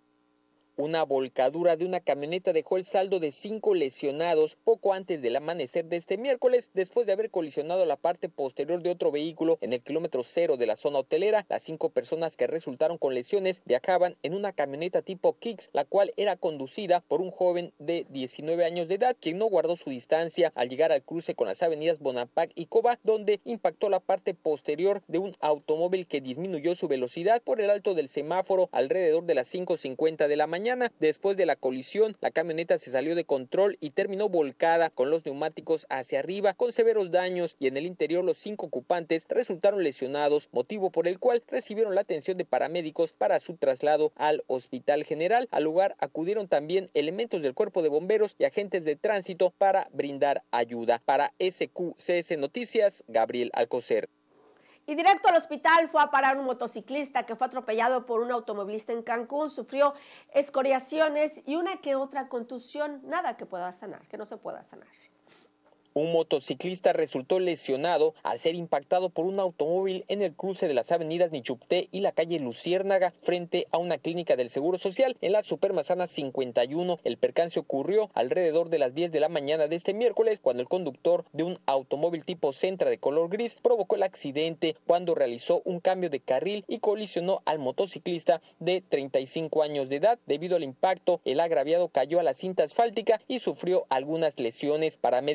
[SPEAKER 21] Una volcadura de una camioneta dejó el saldo de cinco lesionados poco antes del amanecer de este miércoles, después de haber colisionado la parte posterior de otro vehículo en el kilómetro cero de la zona hotelera. Las cinco personas que resultaron con lesiones viajaban en una camioneta tipo Kicks, la cual era conducida por un joven de diecinueve años de edad, quien no guardó su distancia al llegar al cruce con las avenidas Bonampak y Coba, donde impactó la parte posterior de un automóvil que disminuyó su velocidad por el alto del semáforo alrededor de las cinco cincuenta de la mañana. Después de la colisión, la camioneta se salió de control y terminó volcada con los neumáticos hacia arriba, con severos daños, y en el interior los cinco ocupantes resultaron lesionados, motivo por el cual recibieron la atención de paramédicos para su traslado al Hospital General. Al lugar acudieron también elementos del Cuerpo de Bomberos y agentes de tránsito para brindar ayuda. Para S Q C S Noticias, Gabriel Alcocer.
[SPEAKER 3] Y directo al hospital fue a parar un motociclista que fue atropellado por un automovilista en Cancún. Sufrió escoriaciones y una que otra contusión. Nada que pueda sanar, que no se pueda sanar.
[SPEAKER 21] Un motociclista resultó lesionado al ser impactado por un automóvil en el cruce de las avenidas Nichupté y la calle Luciérnaga, frente a una clínica del Seguro Social en la Supermanzana cincuenta y uno. El percance ocurrió alrededor de las diez de la mañana de este miércoles, cuando el conductor de un automóvil tipo Sentra de color gris provocó el accidente cuando realizó un cambio de carril y colisionó al motociclista de treinta y cinco años de edad. Debido al impacto, el agraviado cayó a la cinta asfáltica y sufrió algunas lesiones. Paramédicos de la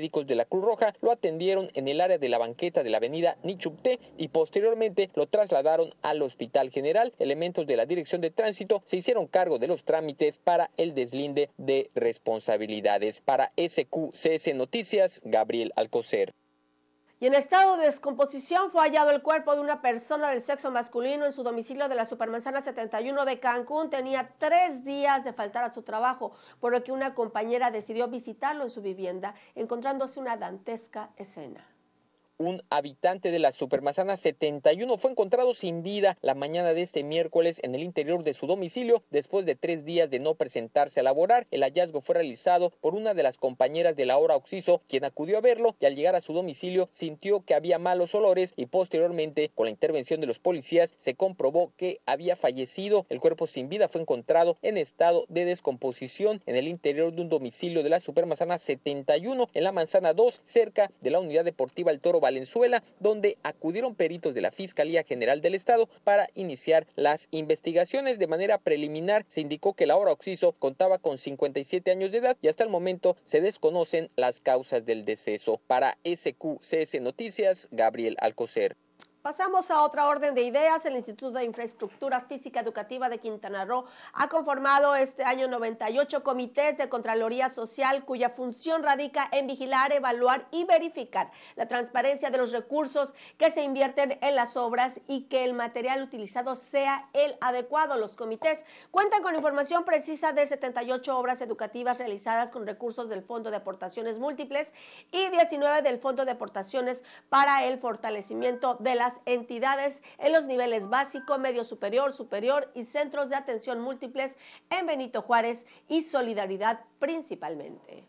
[SPEAKER 21] Cruz Roja lo atendieron en el área de la banqueta de la avenida Nichupté y posteriormente lo trasladaron al Hospital General. Elementos de la Dirección de Tránsito se hicieron cargo de los trámites para el deslinde de responsabilidades. Para S Q C S Noticias, Gabriel Alcocer.
[SPEAKER 3] Y en estado de descomposición fue hallado el cuerpo de una persona del sexo masculino en su domicilio de la Supermanzana setenta y uno de Cancún. Tenía tres días de faltar a su trabajo, por lo que una compañera decidió visitarlo en su vivienda, encontrándose una dantesca escena.
[SPEAKER 21] Un habitante de la Supermanzana setenta y uno fue encontrado sin vida la mañana de este miércoles en el interior de su domicilio después de tres días de no presentarse a laborar. El hallazgo fue realizado por una de las compañeras de la hora Oxiso, quien acudió a verlo y al llegar a su domicilio sintió que había malos olores y posteriormente, con la intervención de los policías, se comprobó que había fallecido. El cuerpo sin vida fue encontrado en estado de descomposición en el interior de un domicilio de la Supermanzana setenta y uno en la Manzana dos, cerca de la Unidad Deportiva El Toro Valenzuela, donde acudieron peritos de la Fiscalía General del Estado para iniciar las investigaciones. De manera preliminar se indicó que la hora Oxiso contaba con cincuenta y siete años de edad y hasta el momento se desconocen las causas del deceso. Para S Q C S Noticias, Gabriel Alcocer.
[SPEAKER 3] Pasamos a otra orden de ideas. El Instituto de Infraestructura Física Educativa de Quintana Roo ha conformado este año noventa y ocho comités de Contraloría Social, cuya función radica en vigilar, evaluar y verificar la transparencia de los recursos que se invierten en las obras y que el material utilizado sea el adecuado. Los comités cuentan con información precisa de setenta y ocho obras educativas realizadas con recursos del Fondo de Aportaciones Múltiples y diecinueve del Fondo de Aportaciones para el Fortalecimiento de las entidades en los niveles básico, medio superior, superior y centros de atención múltiples en Benito Juárez y Solidaridad principalmente.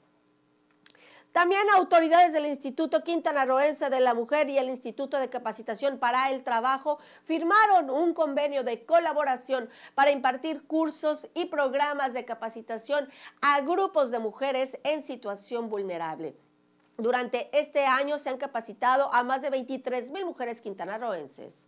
[SPEAKER 3] También autoridades del Instituto Quintanarroense de la Mujer y el Instituto de Capacitación para el Trabajo firmaron un convenio de colaboración para impartir cursos y programas de capacitación a grupos de mujeres en situación vulnerable. Durante este año se han capacitado a más de veintitrés mil mujeres quintanarroenses.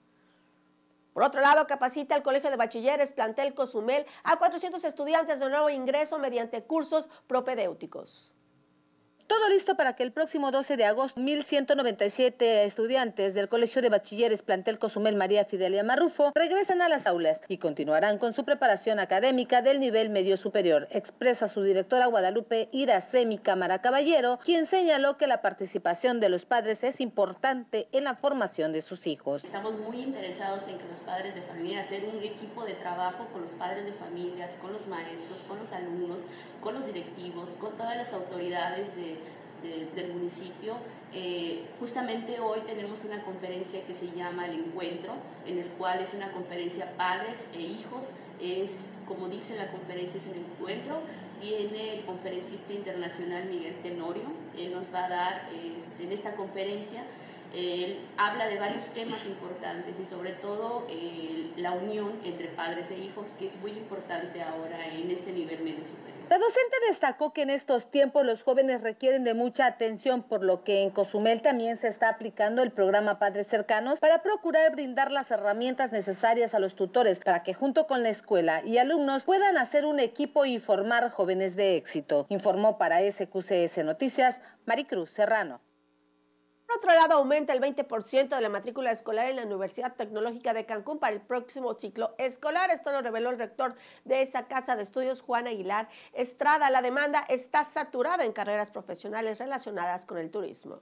[SPEAKER 3] Por otro lado, capacita el Colegio de Bachilleres Plantel Cozumel a cuatrocientos estudiantes de nuevo ingreso mediante cursos propedéuticos.
[SPEAKER 17] Todo listo para que el próximo doce de agosto, mil ciento noventa y siete estudiantes del Colegio de Bachilleres Plantel Cozumel María Fidelia Marrufo regresen a las aulas y continuarán con su preparación académica del nivel medio superior, expresa su directora Guadalupe Iracemi Cámara Caballero, quien señaló que la participación de los padres es importante en la formación de sus hijos.
[SPEAKER 12] Estamos muy interesados en que los padres de familia hacer un equipo de trabajo con los padres de familias, con los maestros, con los alumnos, con los directivos, con todas las autoridades de De, del municipio. Eh, justamente hoy tenemos una conferencia que se llama El Encuentro, en el cual es una conferencia padres e hijos. Es, como dice la conferencia, es un encuentro. Viene el conferencista internacional Miguel Tenorio. Él nos va a dar este, en esta conferencia. Él habla de varios temas importantes y sobre todo eh, la unión entre padres e hijos, que es muy importante ahora en este nivel medio superior.
[SPEAKER 17] La docente destacó que en estos tiempos los jóvenes requieren de mucha atención, por lo que en Cozumel también se está aplicando el programa Padres Cercanos para procurar brindar las herramientas necesarias a los tutores para que junto con la escuela y alumnos puedan hacer un equipo y formar jóvenes de éxito. Informó para S Q C S Noticias Maricruz Serrano.
[SPEAKER 3] Por otro lado, aumenta el veinte por ciento de la matrícula escolar en la Universidad Tecnológica de Cancún para el próximo ciclo escolar. Esto lo reveló el rector de esa casa de estudios, Juan Aguilar Estrada. La demanda está saturada en carreras profesionales relacionadas con el turismo.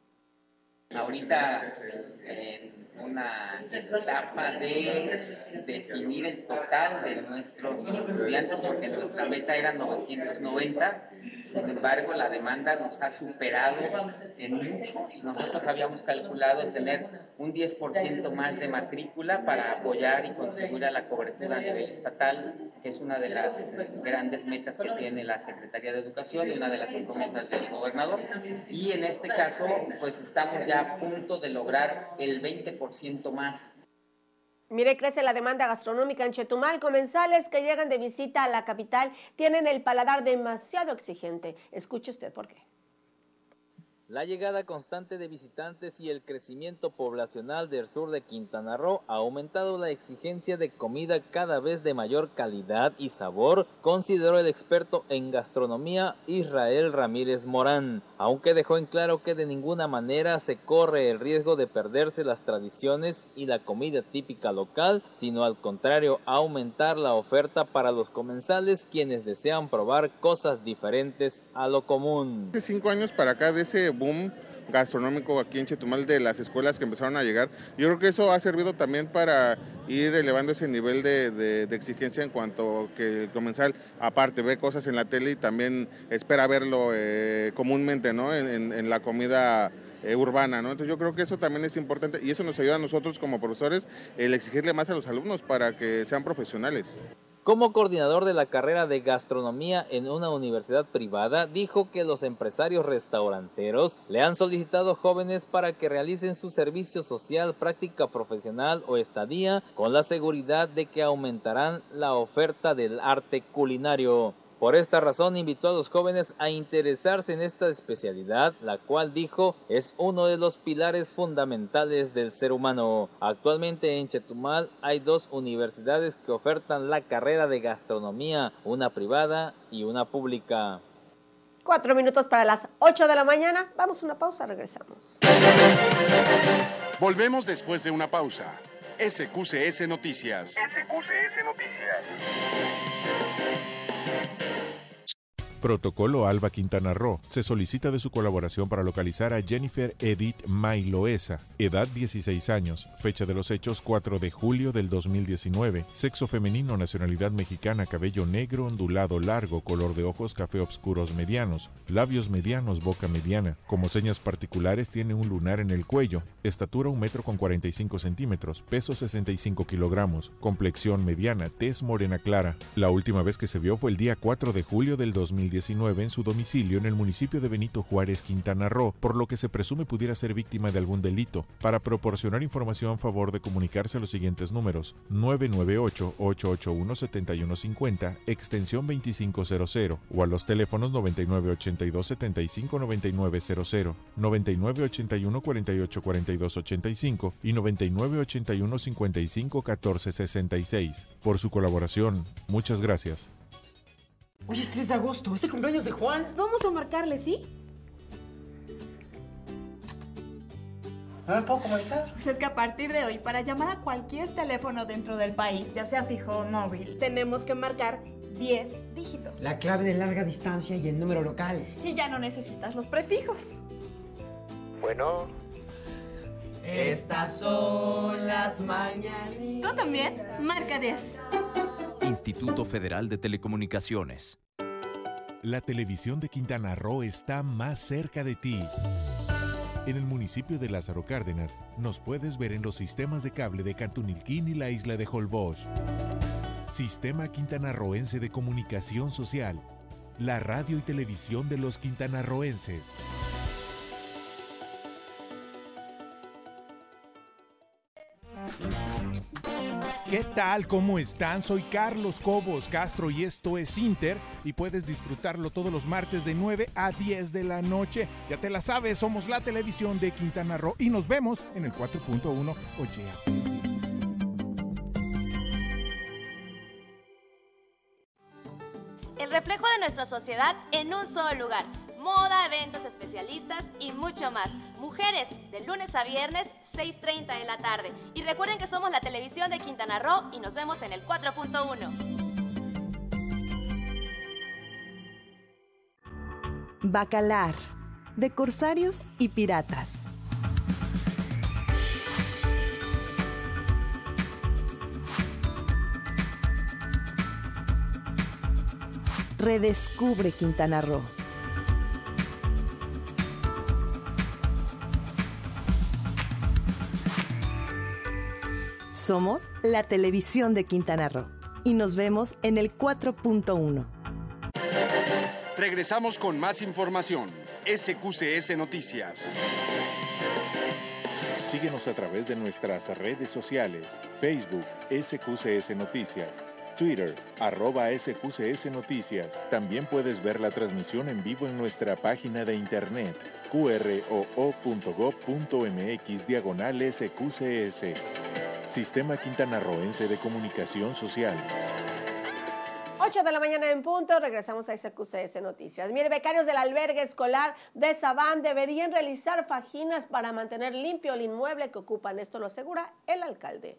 [SPEAKER 13] Ahorita en una etapa de definir el total de nuestros estudiantes, porque nuestra meta era novecientos noventa, sin embargo la demanda nos ha superado en mucho. Nosotros habíamos calculado tener un diez por ciento más de matrícula para apoyar y contribuir a la cobertura a nivel estatal, que es una de las grandes metas que tiene la Secretaría de Educación y una de las encomiendas del gobernador. Y en este caso, pues estamos ya a punto de lograr el veinte por ciento más.
[SPEAKER 3] Mire, crece la demanda gastronómica en Chetumal. Comensales que llegan de visita a la capital tienen el paladar demasiado exigente. Escuche usted por qué.
[SPEAKER 2] La llegada constante de visitantes y el crecimiento poblacional del sur de Quintana Roo ha aumentado la exigencia de comida cada vez de mayor calidad y sabor, consideró el experto en gastronomía Israel Ramírez Morán, aunque dejó en claro que de ninguna manera se corre el riesgo de perderse las tradiciones y la comida típica local, sino al contrario, aumentar la oferta para los comensales quienes desean probar cosas diferentes a lo común.
[SPEAKER 15] Hace cinco años para acá de ese boom gastronómico aquí en Chetumal de las escuelas que empezaron a llegar, yo creo que eso ha servido también para ir elevando ese nivel de, de, de exigencia en cuanto que el comensal aparte ve cosas en la tele y también espera verlo eh, comúnmente, ¿no? en, en, en la comida eh, urbana, ¿no? Entonces yo creo que eso también es importante y eso nos ayuda a nosotros como profesores el exigirle más a los alumnos para que sean profesionales.
[SPEAKER 2] Como coordinador de la carrera de gastronomía en una universidad privada, dijo que los empresarios restauranteros le han solicitado jóvenes para que realicen su servicio social, práctica profesional o estadía, con la seguridad de que aumentarán la oferta del arte culinario. Por esta razón invitó a los jóvenes a interesarse en esta especialidad, la cual dijo es uno de los pilares fundamentales del ser humano. Actualmente en Chetumal hay dos universidades que ofertan la carrera de gastronomía, una privada y una pública.
[SPEAKER 3] Cuatro minutos para las ocho de la mañana. Vamos a una pausa, regresamos.
[SPEAKER 11] Volvemos después de una pausa. S Q C S Noticias.
[SPEAKER 25] S Q C S Noticias.
[SPEAKER 20] Protocolo Alba Quintana Roo. Se solicita de su colaboración para localizar a Jennifer Edith May Loesa, edad dieciséis años, fecha de los hechos cuatro de julio del dos mil diecinueve, sexo femenino, nacionalidad mexicana, cabello negro, ondulado, largo, color de ojos café oscuros medianos, labios medianos, boca mediana. Como señas particulares tiene un lunar en el cuello, estatura un metro con cuarenta y cinco centímetros, peso sesenta y cinco kilogramos, complexión mediana, tez morena clara. La última vez que se vio fue el día cuatro de julio del dos mil diecinueve en su domicilio en el municipio de Benito Juárez, Quintana Roo, por lo que se presume pudiera ser víctima de algún delito. Para proporcionar información, a favor de comunicarse a los siguientes números: nueve nueve ocho, ocho ocho uno, siete uno cinco cero, extensión veinticinco cero cero, o a los teléfonos noventa y nueve ochenta y dos setenta y cinco noventa y nueve cero cero, noventa y nueve ochenta y uno cuarenta y ocho cuarenta y dos ochenta y cinco y noventa y nueve ochenta y uno cincuenta y cinco catorce sesenta y seis. Por su colaboración, muchas gracias.
[SPEAKER 22] Hoy es tres de agosto, es el cumpleaños de Juan.
[SPEAKER 23] Vamos a marcarle, ¿sí?
[SPEAKER 22] ¿No me puedo comunicar?
[SPEAKER 23] Pues es que a partir de hoy, para llamar a cualquier teléfono dentro del país, ya sea fijo o móvil, tenemos que marcar diez dígitos.
[SPEAKER 22] La clave de larga distancia y el número local.
[SPEAKER 23] Y ya no necesitas los prefijos.
[SPEAKER 22] Bueno. Estas son las mañanitas.
[SPEAKER 23] ¿Tú también? Marca diez.
[SPEAKER 24] Instituto Federal de Telecomunicaciones.
[SPEAKER 9] La televisión de Quintana Roo está más cerca de ti. En el municipio de Lázaro Cárdenas, nos puedes ver en los sistemas de cable de Cantunilquín y la isla de Holbox. Sistema Quintanarroense de Comunicación Social. La radio y televisión de los quintanarroenses.
[SPEAKER 18] ¿Qué tal? ¿Cómo están? Soy Carlos Cobos Castro y esto es Inter y puedes disfrutarlo todos los martes de nueve a diez de la noche. Ya te la sabes, somos la televisión de Quintana Roo y nos vemos en el cuatro punto uno. Oye.
[SPEAKER 26] El reflejo de nuestra sociedad en un solo lugar. Moda, eventos, especialistas y mucho más. Mujeres, de lunes a viernes, seis treinta de la tarde. Y recuerden que somos la televisión de Quintana Roo y nos vemos en el cuatro punto uno.
[SPEAKER 1] Bacalar, de corsarios y piratas. Redescubre Quintana Roo. Somos la televisión de Quintana Roo y nos vemos en el cuatro punto uno.
[SPEAKER 11] Regresamos con más información. S Q C S Noticias.
[SPEAKER 20] Síguenos a través de nuestras redes sociales. Facebook, S Q C S Noticias. Twitter, arroba S Q C S Noticias. También puedes ver la transmisión en vivo en nuestra página de internet, Q R O O punto gob punto M X diagonal S Q C S. Sistema Quintanarroense de Comunicación Social.
[SPEAKER 3] ocho de la mañana en punto, regresamos a S Q C S Noticias. Mire, becarios del albergue escolar de Sabán deberían realizar fajinas para mantener limpio el inmueble que ocupan. Esto lo asegura el alcalde.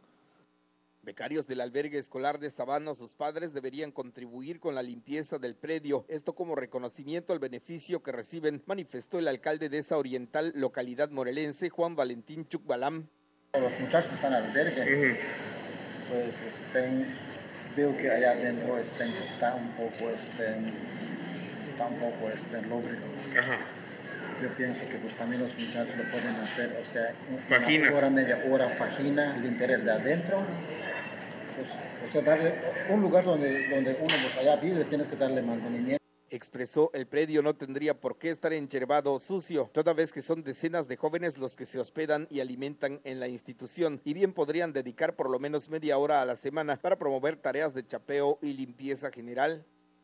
[SPEAKER 4] Becarios del albergue escolar de Sabán o sus padres deberían contribuir con la limpieza del predio. Esto como reconocimiento al beneficio que reciben, manifestó el alcalde de esa oriental localidad morelense, Juan Valentín Chucbalam.
[SPEAKER 5] Los muchachos que están al albergue, uh-huh. pues estén, veo que allá adentro estén, está un poco, estén, está un poco estén lóbricos. Uh-huh. Yo pienso que pues también los muchachos lo pueden hacer, o sea,
[SPEAKER 15] Fajinas.
[SPEAKER 5] una hora, media hora, fajina, limpiar el de adentro. Pues, o sea, darle un lugar donde, donde uno pues allá vive, tienes que darle mantenimiento.
[SPEAKER 4] Expresó, el predio no tendría por qué estar encherbado o sucio, toda vez que son decenas de jóvenes los que se hospedan y alimentan en la institución, y bien podrían dedicar por lo menos media hora a la semana para promover tareas de chapeo y limpieza general.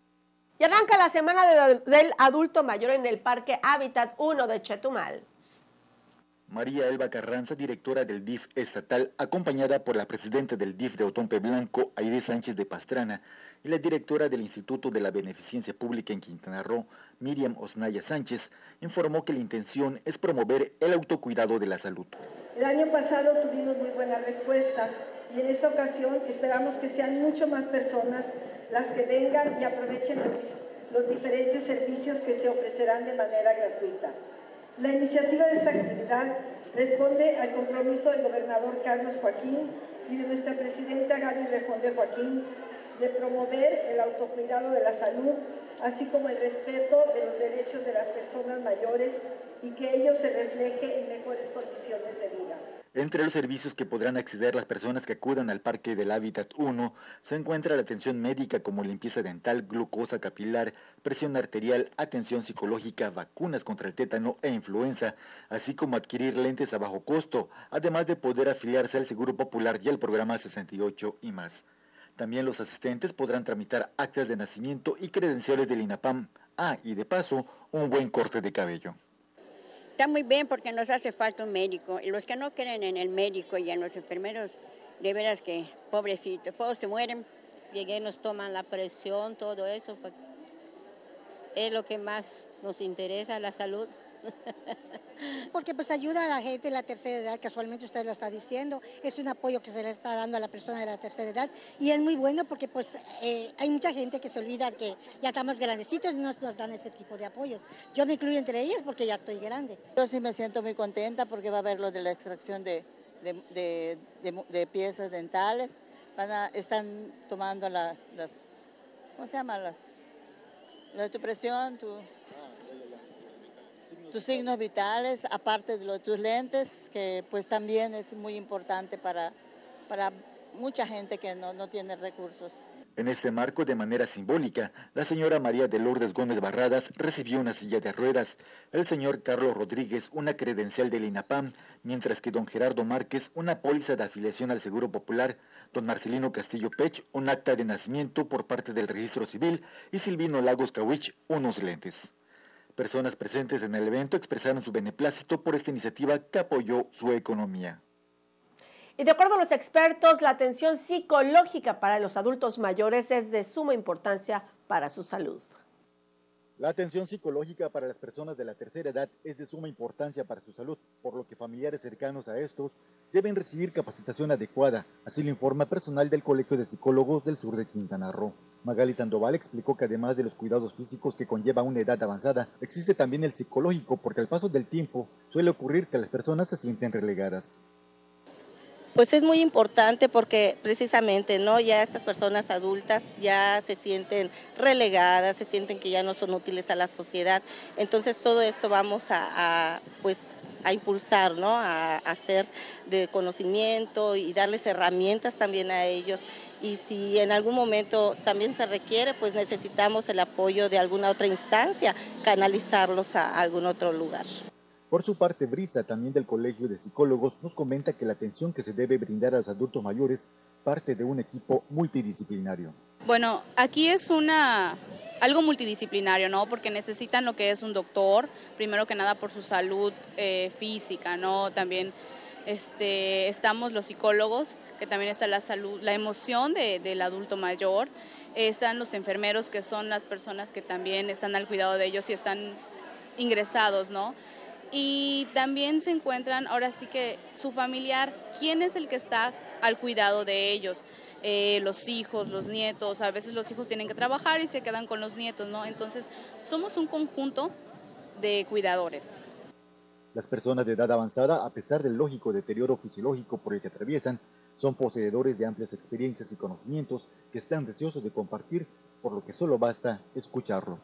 [SPEAKER 3] Y arranca la semana de, del adulto mayor en el Parque Hábitat uno de Chetumal.
[SPEAKER 6] María Elba Carranza, directora del D I F estatal, acompañada por la presidenta del D I F de Otompe Blanco, Aide Sánchez de Pastrana, y la directora del Instituto de la Beneficencia Pública en Quintana Roo, Miriam Osnaya Sánchez, informó que la intención es promover el autocuidado de la salud.
[SPEAKER 7] El año pasado tuvimos muy buena respuesta y en esta ocasión esperamos que sean mucho más personas las que vengan y aprovechen los, los diferentes servicios que se ofrecerán de manera gratuita. La iniciativa de esta actividad responde al compromiso del gobernador Carlos Joaquín y de nuestra presidenta Gaby Rejón de Joaquín de promover el autocuidado de la salud, así como el respeto de los derechos de las personas mayores y que ello se refleje en mejores condiciones de vida.
[SPEAKER 6] Entre los servicios que podrán acceder las personas que acudan al Parque del Hábitat uno se encuentra la atención médica como limpieza dental, glucosa capilar, presión arterial, atención psicológica, vacunas contra el tétano e influenza, así como adquirir lentes a bajo costo, además de poder afiliarse al Seguro Popular y al programa sesenta y ocho y más. También los asistentes podrán tramitar actas de nacimiento y credenciales del INAPAM. Ah, y de paso, un buen corte de cabello.
[SPEAKER 8] Está muy bien porque nos hace falta un médico. Y los que no creen en el médico y en los enfermeros, de veras que pobrecitos, todos se mueren.
[SPEAKER 16] Llegué, nos toman la presión, todo eso. Es lo que más nos interesa, la salud.
[SPEAKER 27] Porque pues ayuda a la gente de la tercera edad, casualmente usted lo está diciendo, es un apoyo que se le está dando a la persona de la tercera edad y es muy bueno porque pues eh, hay mucha gente que se olvida que ya estamos grandecitos y nos, nos dan ese tipo de apoyos. Yo me incluyo entre ellas porque ya estoy grande.
[SPEAKER 28] Yo sí me siento muy contenta porque va a haber lo de la extracción de, de, de, de, de piezas dentales, van a, están tomando la, las, ¿cómo se llama? Las, lo de tu presión, tu... tus signos vitales, aparte de lo de tus lentes, que pues también es muy importante para, para mucha gente que no, no tiene recursos.
[SPEAKER 6] En este marco, de manera simbólica, la señora María de Lourdes Gómez Barradas recibió una silla de ruedas, el señor Carlos Rodríguez una credencial del INAPAM, mientras que don Gerardo Márquez una póliza de afiliación al Seguro Popular, don Marcelino Castillo Pech un acta de nacimiento por parte del Registro Civil y Silvino Lagos Cawich unos lentes. Personas presentes en el evento expresaron su beneplácito por esta iniciativa que apoyó su economía.
[SPEAKER 3] Y de acuerdo a los expertos, la atención psicológica para los adultos mayores es de suma importancia para su salud.
[SPEAKER 29] La atención psicológica para las personas de la tercera edad es de suma importancia para su salud, por lo que familiares cercanos a estos deben recibir capacitación adecuada, así lo informa personal del Colegio de Psicólogos del sur de Quintana Roo. Magali Sandoval explicó que además de los cuidados físicos que conlleva una edad avanzada, existe también el psicológico porque al paso del tiempo suele ocurrir que las personas se sienten relegadas.
[SPEAKER 30] Pues es muy importante porque precisamente no ya estas personas adultas ya se sienten relegadas, se sienten que ya no son útiles a la sociedad. Entonces todo esto vamos a, a pues a impulsar, ¿no? A, a hacer de conocimiento y darles herramientas también a ellos. Y si en algún momento también se requiere, pues necesitamos el apoyo de alguna otra instancia, canalizarlos a algún otro lugar.
[SPEAKER 29] Por su parte, Brisa, también del Colegio de Psicólogos, nos comenta que la atención que se debe brindar a los adultos mayores parte de un equipo multidisciplinario.
[SPEAKER 2] Bueno, aquí es una algo multidisciplinario, ¿no? Porque necesitan lo que es un doctor, primero que nada por su salud eh, física, ¿no? También este, estamos los psicólogos, que también está la salud, la emoción de, del adulto mayor. Están los enfermeros, que son las personas que también están al cuidado de ellos y están ingresados, ¿no? Y también se encuentran, ahora sí que su familiar, ¿quién es el que está al cuidado de ellos? Eh, los hijos, los nietos, a veces los hijos tienen que trabajar y se quedan con los nietos, ¿no? Entonces, somos un conjunto de cuidadores.
[SPEAKER 29] Las personas de edad avanzada, a pesar del lógico deterioro fisiológico por el que atraviesan, son poseedores de amplias experiencias y conocimientos que están deseosos de compartir, por lo que solo basta escucharlos.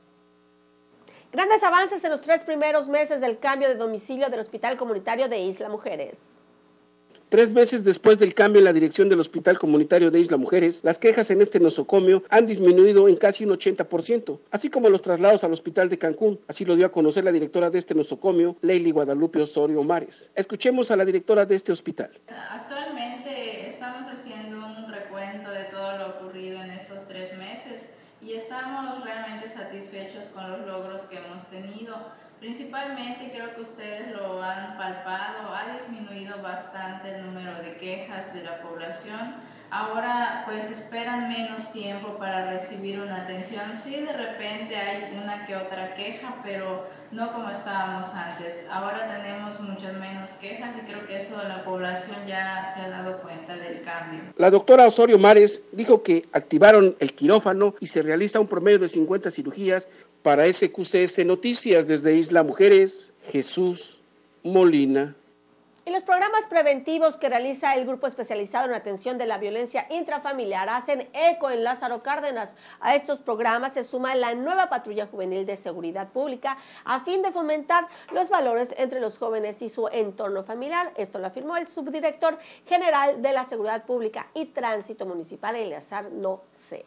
[SPEAKER 3] Grandes avances en los tres primeros meses del cambio de domicilio del Hospital Comunitario de Isla Mujeres.
[SPEAKER 10] Tres meses después del cambio en la dirección del Hospital Comunitario de Isla Mujeres, las quejas en este nosocomio han disminuido en casi un ochenta por ciento, así como los traslados al Hospital de Cancún. Así lo dio a conocer la directora de este nosocomio, Leili Guadalupe Osorio Mares. Escuchemos a la directora de este hospital.
[SPEAKER 12] Actualmente estamos haciendo un recuento de todo lo ocurrido en estos tres meses y estamos realmente satisfechos con los logros que hemos tenido. Principalmente, creo que ustedes lo han palpado, ha disminuido bastante el número de quejas de la población. Ahora pues esperan menos tiempo para recibir una atención. Sí, de repente hay una que otra queja, pero no como estábamos antes. Ahora tenemos muchas menos quejas y creo que eso la población ya se ha dado cuenta del cambio.
[SPEAKER 10] La doctora Osorio Mares dijo que activaron el quirófano y se realiza un promedio de cincuenta cirugías. Para S Q C S Noticias desde Isla Mujeres, Jesús Molina.
[SPEAKER 3] Y los programas preventivos que realiza el Grupo Especializado en Atención de la Violencia Intrafamiliar hacen eco en Lázaro Cárdenas. A estos programas se suma la nueva Patrulla Juvenil de Seguridad Pública a fin de fomentar los valores entre los jóvenes y su entorno familiar. Esto lo afirmó el subdirector general de la Seguridad Pública y Tránsito Municipal, Eleazar Noce.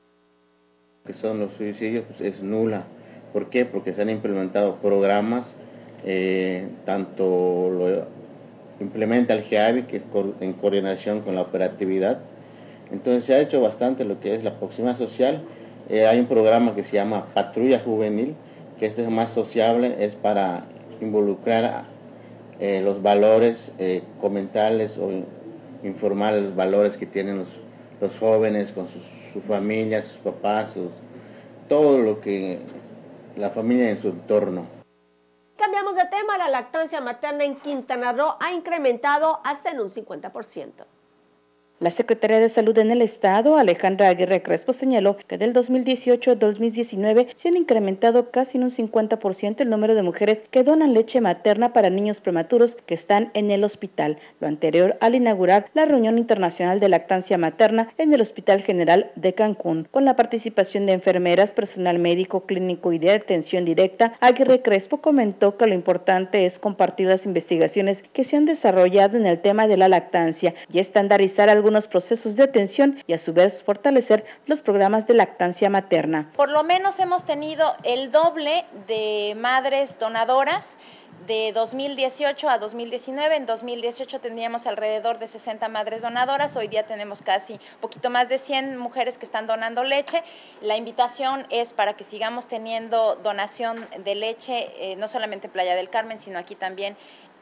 [SPEAKER 13] Que son los suicidios, pues es nula. ¿Por qué? Porque se han implementado programas, eh, tanto lo implementa el G A V I, que en coordinación con la operatividad. Entonces se ha hecho bastante lo que es la proximidad social. Eh, hay un programa que se llama Patrulla Juvenil, que este es más sociable, es para involucrar eh, los valores, eh, comentarles o informarles los valores que tienen los, los jóvenes con sus su familia, sus papás, sus, todo lo que la familia en su entorno.
[SPEAKER 3] Cambiamos de tema, la lactancia materna en Quintana Roo ha incrementado hasta en un cincuenta por ciento.
[SPEAKER 14] La Secretaría de Salud en el Estado, Alejandra Aguirre Crespo, señaló que del dos mil dieciocho al dos mil diecinueve se han incrementado casi en un cincuenta por ciento el número de mujeres que donan leche materna para niños prematuros que están en el hospital. Lo anterior al inaugurar la reunión internacional de lactancia materna en el Hospital General de Cancún. Con la participación de enfermeras, personal médico, clínico y de atención directa, Aguirre Crespo comentó que lo importante es compartir las investigaciones que se han desarrollado en el tema de la lactancia y estandarizar algunos procesos de atención y a su vez fortalecer los programas de lactancia materna.
[SPEAKER 17] Por lo menos hemos tenido el doble de madres donadoras de dos mil dieciocho a dos mil diecinueve. En dos mil dieciocho teníamos alrededor de sesenta madres donadoras, hoy día tenemos casi poquito más de cien mujeres que están donando leche. La invitación es para que sigamos teniendo donación de leche, eh, no solamente en Playa del Carmen, sino aquí también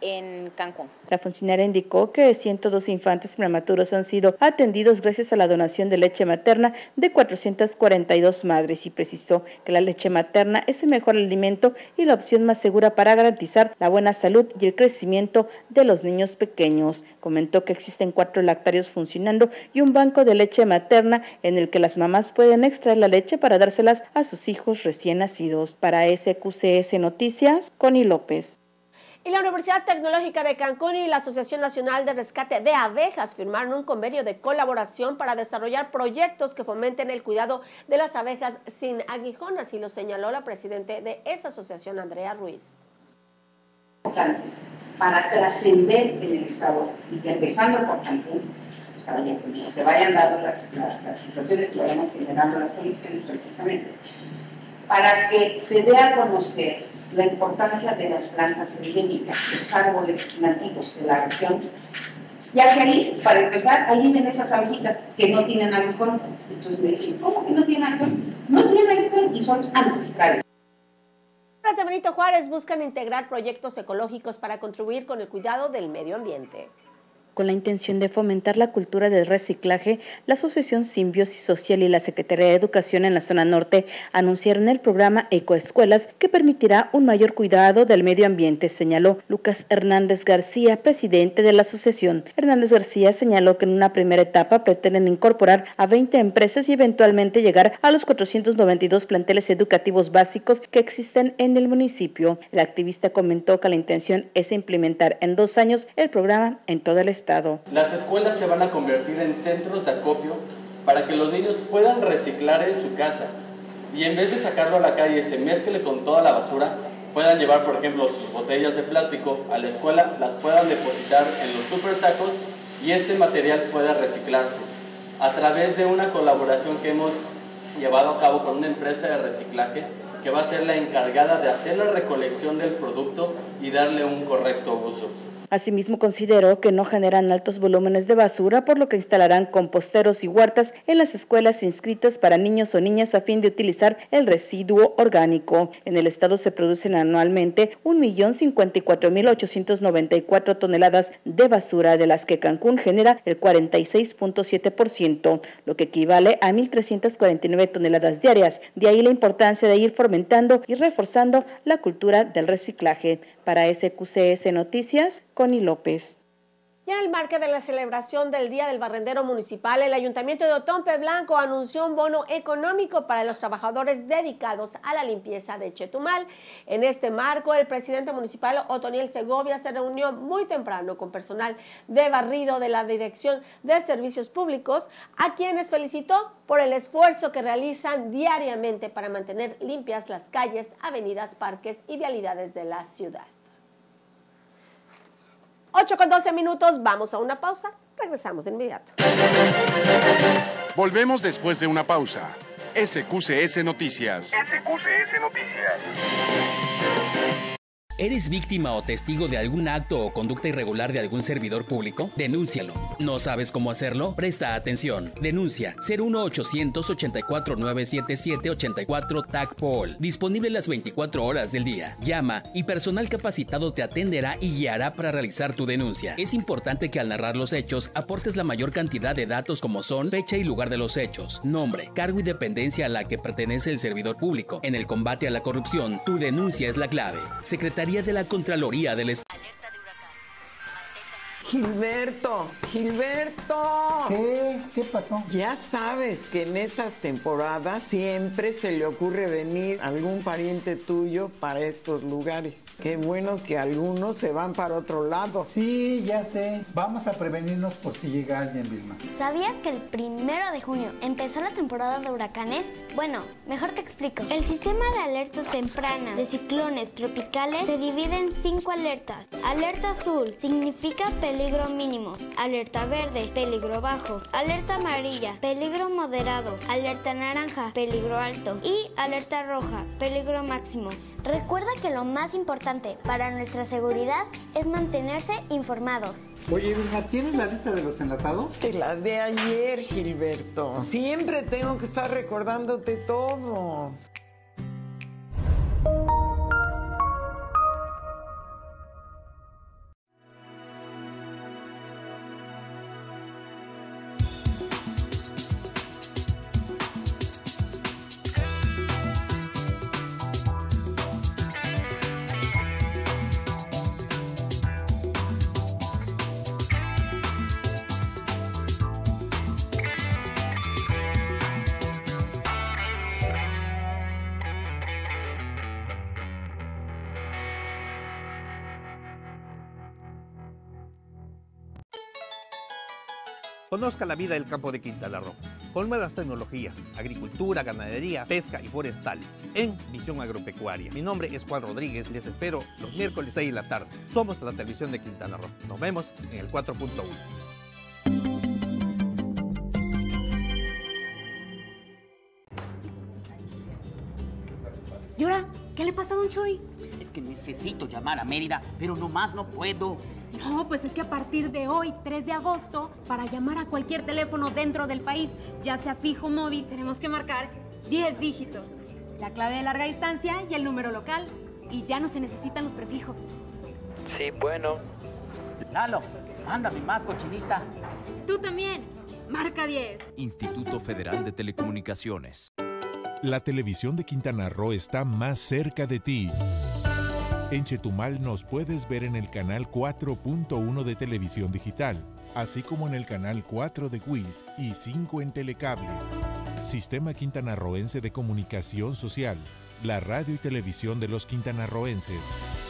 [SPEAKER 17] en Cancún.
[SPEAKER 14] La funcionaria indicó que ciento dos infantes prematuros han sido atendidos gracias a la donación de leche materna de cuatrocientas cuarenta y dos madres y precisó que la leche materna es el mejor alimento y la opción más segura para garantizar la buena salud y el crecimiento de los niños pequeños. Comentó que existen cuatro lactarios funcionando y un banco de leche materna en el que las mamás pueden extraer la leche para dárselas a sus hijos recién nacidos. Para S Q C S Noticias, Connie López.
[SPEAKER 3] Y la Universidad Tecnológica de Cancún y la Asociación Nacional de Rescate de Abejas firmaron un convenio de colaboración para desarrollar proyectos que fomenten el cuidado de las abejas sin aguijón, así lo señaló la presidenta de esa asociación, Andrea Ruiz.
[SPEAKER 19] Para trascender en el Estado, y empezando por Cancún, o sea, que se vayan dando las, las, las situaciones y vayamos generando las condiciones precisamente, para que se dé a conocer la importancia de las plantas endémicas, los árboles nativos de la región, Ya que ahí, para empezar, ahí viven esas abejitas que no tienen alcohol. Entonces me dicen, ¿cómo que no tienen alcohol? No tienen alcohol y son ancestrales.
[SPEAKER 3] Las de Benito Juárez buscan integrar proyectos ecológicos para contribuir con el cuidado del medio ambiente.
[SPEAKER 14] Con la intención de fomentar la cultura del reciclaje, la Asociación Simbiosis Social y la Secretaría de Educación en la zona norte anunciaron el programa Ecoescuelas, que permitirá un mayor cuidado del medio ambiente, señaló Lucas Hernández García, presidente de la asociación. Hernández García señaló que en una primera etapa pretenden incorporar a veinte empresas y eventualmente llegar a los cuatrocientos noventa y dos planteles educativos básicos que existen en el municipio. El activista comentó que la intención es implementar en dos años el programa en todo el estado.
[SPEAKER 1] Las escuelas se van a convertir en centros de acopio para que los niños puedan reciclar en su casa y en vez de sacarlo a la calle y se mezcle con toda la basura, puedan llevar, por ejemplo, sus botellas de plástico a la escuela, las puedan depositar en los super sacos y este material pueda reciclarse a través de una colaboración que hemos llevado a cabo con una empresa de reciclaje que va a ser la encargada de hacer la recolección del producto y darle un correcto uso.
[SPEAKER 14] Asimismo, consideró que no generan altos volúmenes de basura, por lo que instalarán composteros y huertas en las escuelas inscritas para niños o niñas a fin de utilizar el residuo orgánico. En el estado se producen anualmente un millón cincuenta y cuatro mil ochocientos noventa y cuatro toneladas de basura, de las que Cancún genera el cuarenta y seis punto siete por ciento, lo que equivale a mil trescientas cuarenta y nueve toneladas diarias. De ahí la importancia de ir fomentando y reforzando la cultura del reciclaje. Para S Q C S Noticias, Connie López.
[SPEAKER 3] Y en el marco de la celebración del Día del Barrendero Municipal, el Ayuntamiento de Otompe Blanco anunció un bono económico para los trabajadores dedicados a la limpieza de Chetumal. En este marco, el presidente municipal Otoniel Segovia se reunió muy temprano con personal de barrido de la Dirección de Servicios Públicos, a quienes felicitó por el esfuerzo que realizan diariamente para mantener limpias las calles, avenidas, parques y vialidades de la ciudad. ocho con doce minutos, vamos a una pausa, regresamos de inmediato.
[SPEAKER 9] Volvemos después de una pausa. S Q C S Noticias.
[SPEAKER 11] S Q C S Noticias.
[SPEAKER 18] ¿Eres víctima o testigo de algún acto o conducta irregular de algún servidor público? Denúncialo. ¿No sabes cómo hacerlo? Presta atención. Denuncia cero uno ochocientos ochenta y cuatro nueve setenta y siete ochenta y cuatro T A C P O L. Disponible las veinticuatro horas del día. Llama y personal capacitado te atenderá y guiará para realizar tu denuncia. Es importante que al narrar los hechos aportes la mayor cantidad de datos, como son fecha y lugar de los hechos, nombre, cargo y dependencia a la que pertenece el servidor público. En el combate a la corrupción, tu denuncia es la clave. Secretaría de la Contraloría del Estado.
[SPEAKER 21] Gilberto, Gilberto.
[SPEAKER 22] ¿Qué? ¿Qué pasó?
[SPEAKER 21] Ya sabes que en estas temporadas siempre se le ocurre venir algún pariente tuyo para estos lugares. Qué bueno que algunos se van para otro lado.
[SPEAKER 22] Sí, ya sé. Vamos a prevenirnos por si llega alguien, Vilma.
[SPEAKER 23] ¿Sabías que el primero de junio empezó la temporada de huracanes? Bueno, mejor te explico. El sistema de alertas tempranas de ciclones tropicales se divide en cinco alertas. Alerta azul significa peligro peligro mínimo, alerta verde, peligro bajo, alerta amarilla, peligro moderado, alerta naranja, peligro alto y alerta roja, peligro máximo. Recuerda que lo más importante para nuestra seguridad es mantenerse informados.
[SPEAKER 22] Oye, Vilma, ¿tienes la lista de los enlatados?
[SPEAKER 21] Te la de ayer, Gilberto. Siempre tengo que estar recordándote todo.
[SPEAKER 24] Conozca la vida del campo de Quintana Roo, con nuevas tecnologías, agricultura, ganadería, pesca y forestal, en Visión Agropecuaria. Mi nombre es Juan Rodríguez, les espero los miércoles seis de la tarde. Somos la televisión de Quintana Roo. Nos vemos en el cuatro punto uno.
[SPEAKER 25] ¿Y ahora qué le pasa a don Chuy?
[SPEAKER 26] Es
[SPEAKER 4] que necesito llamar a Mérida, pero nomás no puedo.
[SPEAKER 5] No, pues es que a partir de hoy, tres de agosto, para llamar a cualquier teléfono dentro del país, ya sea fijo o móvil, tenemos que marcar diez dígitos. La clave de larga distancia y el número local. Y ya no se necesitan los prefijos.
[SPEAKER 4] Sí, bueno. Lalo, mándame más, cochinita.
[SPEAKER 5] Tú también. Marca diez.
[SPEAKER 7] Instituto Federal de Telecomunicaciones.
[SPEAKER 8] La televisión de Quintana Roo está más cerca de ti. En Chetumal nos puedes ver en el canal cuatro punto uno de Televisión Digital, así como en el canal cuatro de Quiz y cinco en Telecable. Sistema Quintanarroense de Comunicación Social, la radio y televisión de los quintanarroenses.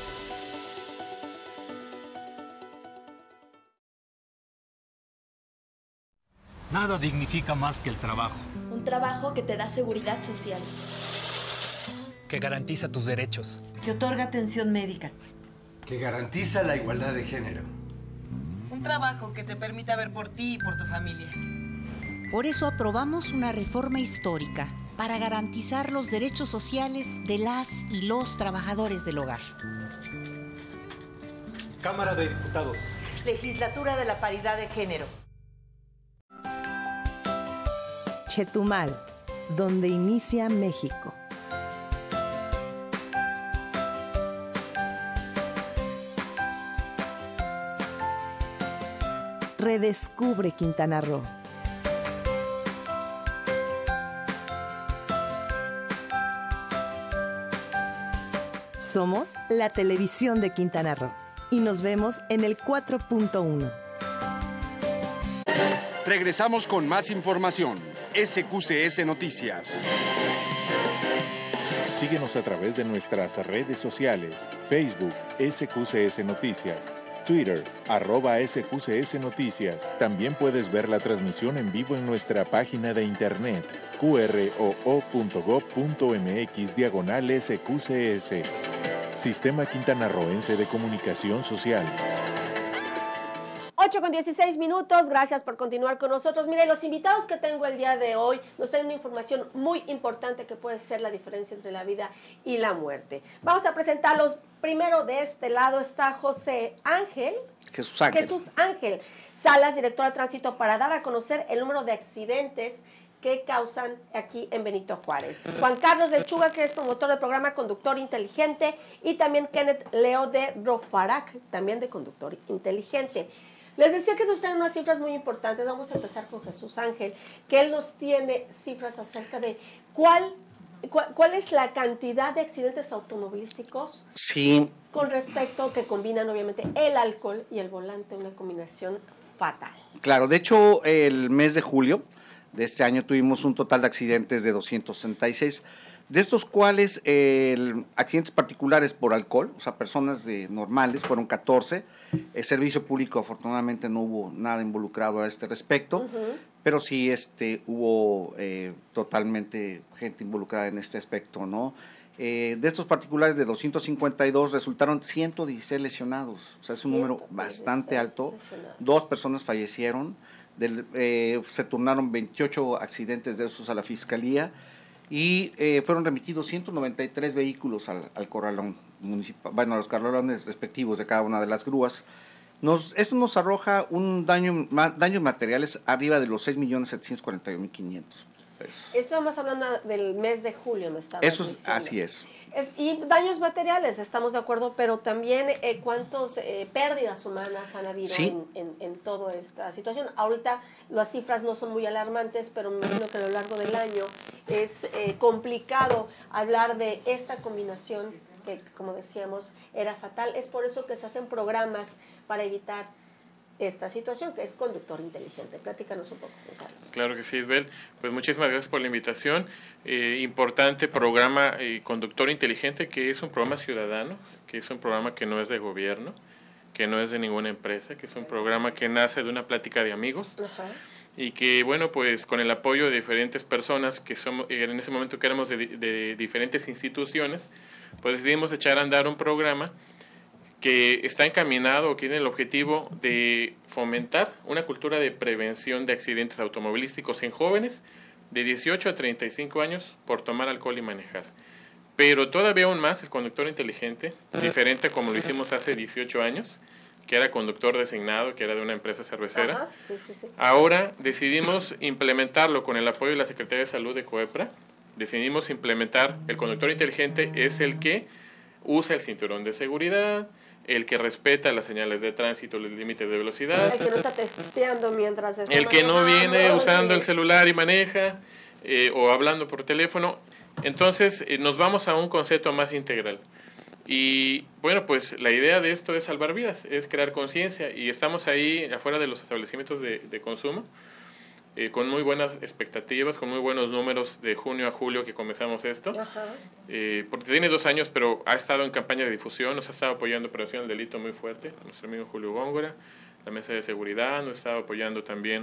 [SPEAKER 11] Nada dignifica más que el trabajo.
[SPEAKER 15] Un trabajo que te da seguridad social.
[SPEAKER 11] Que garantiza tus derechos.
[SPEAKER 16] Que otorga atención médica.
[SPEAKER 20] Que garantiza la igualdad de género.
[SPEAKER 25] Un trabajo que te permita ver por ti y por tu familia.
[SPEAKER 26] Por eso aprobamos una reforma histórica para garantizar los derechos sociales de las y los trabajadores del hogar.
[SPEAKER 11] Cámara de Diputados.
[SPEAKER 16] Legislatura de la Paridad de Género.
[SPEAKER 31] Chetumal, donde inicia México. Redescubre Quintana Roo. Somos la televisión de Quintana Roo y nos vemos en el cuatro punto uno.
[SPEAKER 9] Regresamos con más información. S Q C S Noticias.
[SPEAKER 8] Síguenos a través de nuestras redes sociales, Facebook, S Q C S Noticias, Twitter, arroba S Q C S Noticias. También puedes ver la transmisión en vivo en nuestra página de internet, Q R O O punto gob punto M X diagonal S Q C S. Sistema Quintanarroense de Comunicación Social.
[SPEAKER 3] ocho con dieciséis minutos, gracias por continuar con nosotros. Mire, los invitados que tengo el día de hoy nos traen una información muy importante que puede ser la diferencia entre la vida y la muerte. Vamos a presentarlos. Primero de este lado está José Ángel.
[SPEAKER 32] Jesús Ángel.
[SPEAKER 3] Jesús Ángel Salas, director de tránsito, para dar a conocer el número de accidentes que causan aquí en Benito Juárez. Juan Carlos Lechuga, que es promotor del programa Conductor Inteligente, y también Kenneth Leo de Rofarac, también de Conductor Inteligente. Les decía que nos traen unas cifras muy importantes. Vamos a empezar con Jesús Ángel, que él nos tiene cifras acerca de cuál, cuál, cuál es la cantidad de accidentes automovilísticos.
[SPEAKER 32] Sí.
[SPEAKER 3] Con respecto que combinan obviamente el alcohol y el volante, una combinación fatal.
[SPEAKER 32] Claro, de hecho el mes de julio de este año tuvimos un total de accidentes de doscientos sesenta y seis, de estos cuales eh, el, accidentes particulares por alcohol, o sea, personas de normales, fueron catorce. El servicio público afortunadamente no hubo nada involucrado a este respecto, uh-huh. pero sí este, hubo eh, totalmente gente involucrada en este aspecto, ¿no? Eh, de estos particulares de doscientos cincuenta y dos resultaron ciento dieciséis lesionados, o sea, es un número bastante alto. Dos personas fallecieron, del, eh, se turnaron veintiocho accidentes de esos a la Fiscalía y eh, fueron remitidos ciento noventa y tres vehículos al, al corralón municipal, bueno, a los corralones respectivos de cada una de las grúas. Nos, esto nos arroja un daño, ma, daños materiales arriba de los seis millones setecientos cuarenta y un mil quinientos pesos.
[SPEAKER 3] Estamos hablando del mes de julio, me estaba
[SPEAKER 32] Eso es,
[SPEAKER 3] diciendo.
[SPEAKER 32] así es.
[SPEAKER 3] es. Y daños materiales, estamos de acuerdo, pero también eh, cuántas eh, pérdidas humanas han habido
[SPEAKER 32] ¿Sí?
[SPEAKER 3] en, en, en toda esta situación. Ahorita las cifras no son muy alarmantes, pero me imagino que a lo largo del año es eh, complicado hablar de esta combinación que, como decíamos, era fatal. Es por eso que se hacen programas para evitar esta situación, que es Conductor Inteligente. Platícanos un poco, Juan Carlos.
[SPEAKER 33] Claro que sí, Isabel. Pues muchísimas gracias por la invitación. Eh, importante programa eh, Conductor Inteligente, que es un programa ciudadano, que es un programa que no es de gobierno, que no es de ninguna empresa, que es un programa que nace de una plática de amigos. Ajá. Y que, bueno, pues con el apoyo de diferentes personas, que somos, en ese momento que éramos de, de diferentes instituciones, pues decidimos echar a andar un programa que está encaminado o tiene el objetivo de fomentar una cultura de prevención de accidentes automovilísticos en jóvenes de dieciocho a treinta y cinco años por tomar alcohol y manejar. pero todavía aún más el conductor inteligente, diferente como lo hicimos hace dieciocho años, que era conductor designado, que era de una empresa cervecera.
[SPEAKER 3] Ajá, sí, sí, sí.
[SPEAKER 33] Ahora decidimos implementarlo con el apoyo de la Secretaría de Salud de COEPRA. Decidimos implementar, el conductor inteligente es el que usa el cinturón de seguridad, el que respeta las señales de tránsito, los límites de velocidad.
[SPEAKER 3] El que no está testeando mientras está
[SPEAKER 33] El que no
[SPEAKER 3] manejando,
[SPEAKER 33] viene usando
[SPEAKER 3] sí.
[SPEAKER 33] el celular y maneja, eh, o hablando por teléfono. Entonces, eh, nos vamos a un concepto más integral. Y bueno, pues la idea de esto es salvar vidas, es crear conciencia. Y estamos ahí afuera de los establecimientos de, de consumo, eh, con muy buenas expectativas, con muy buenos números de junio a julio que comenzamos esto.
[SPEAKER 3] Ajá.
[SPEAKER 33] Eh, porque tiene dos años, pero ha estado en campaña de difusión, nos ha estado apoyando Prevención del Delito muy fuerte, nuestro amigo Julio Góngora, la Mesa de Seguridad, nos ha estado apoyando también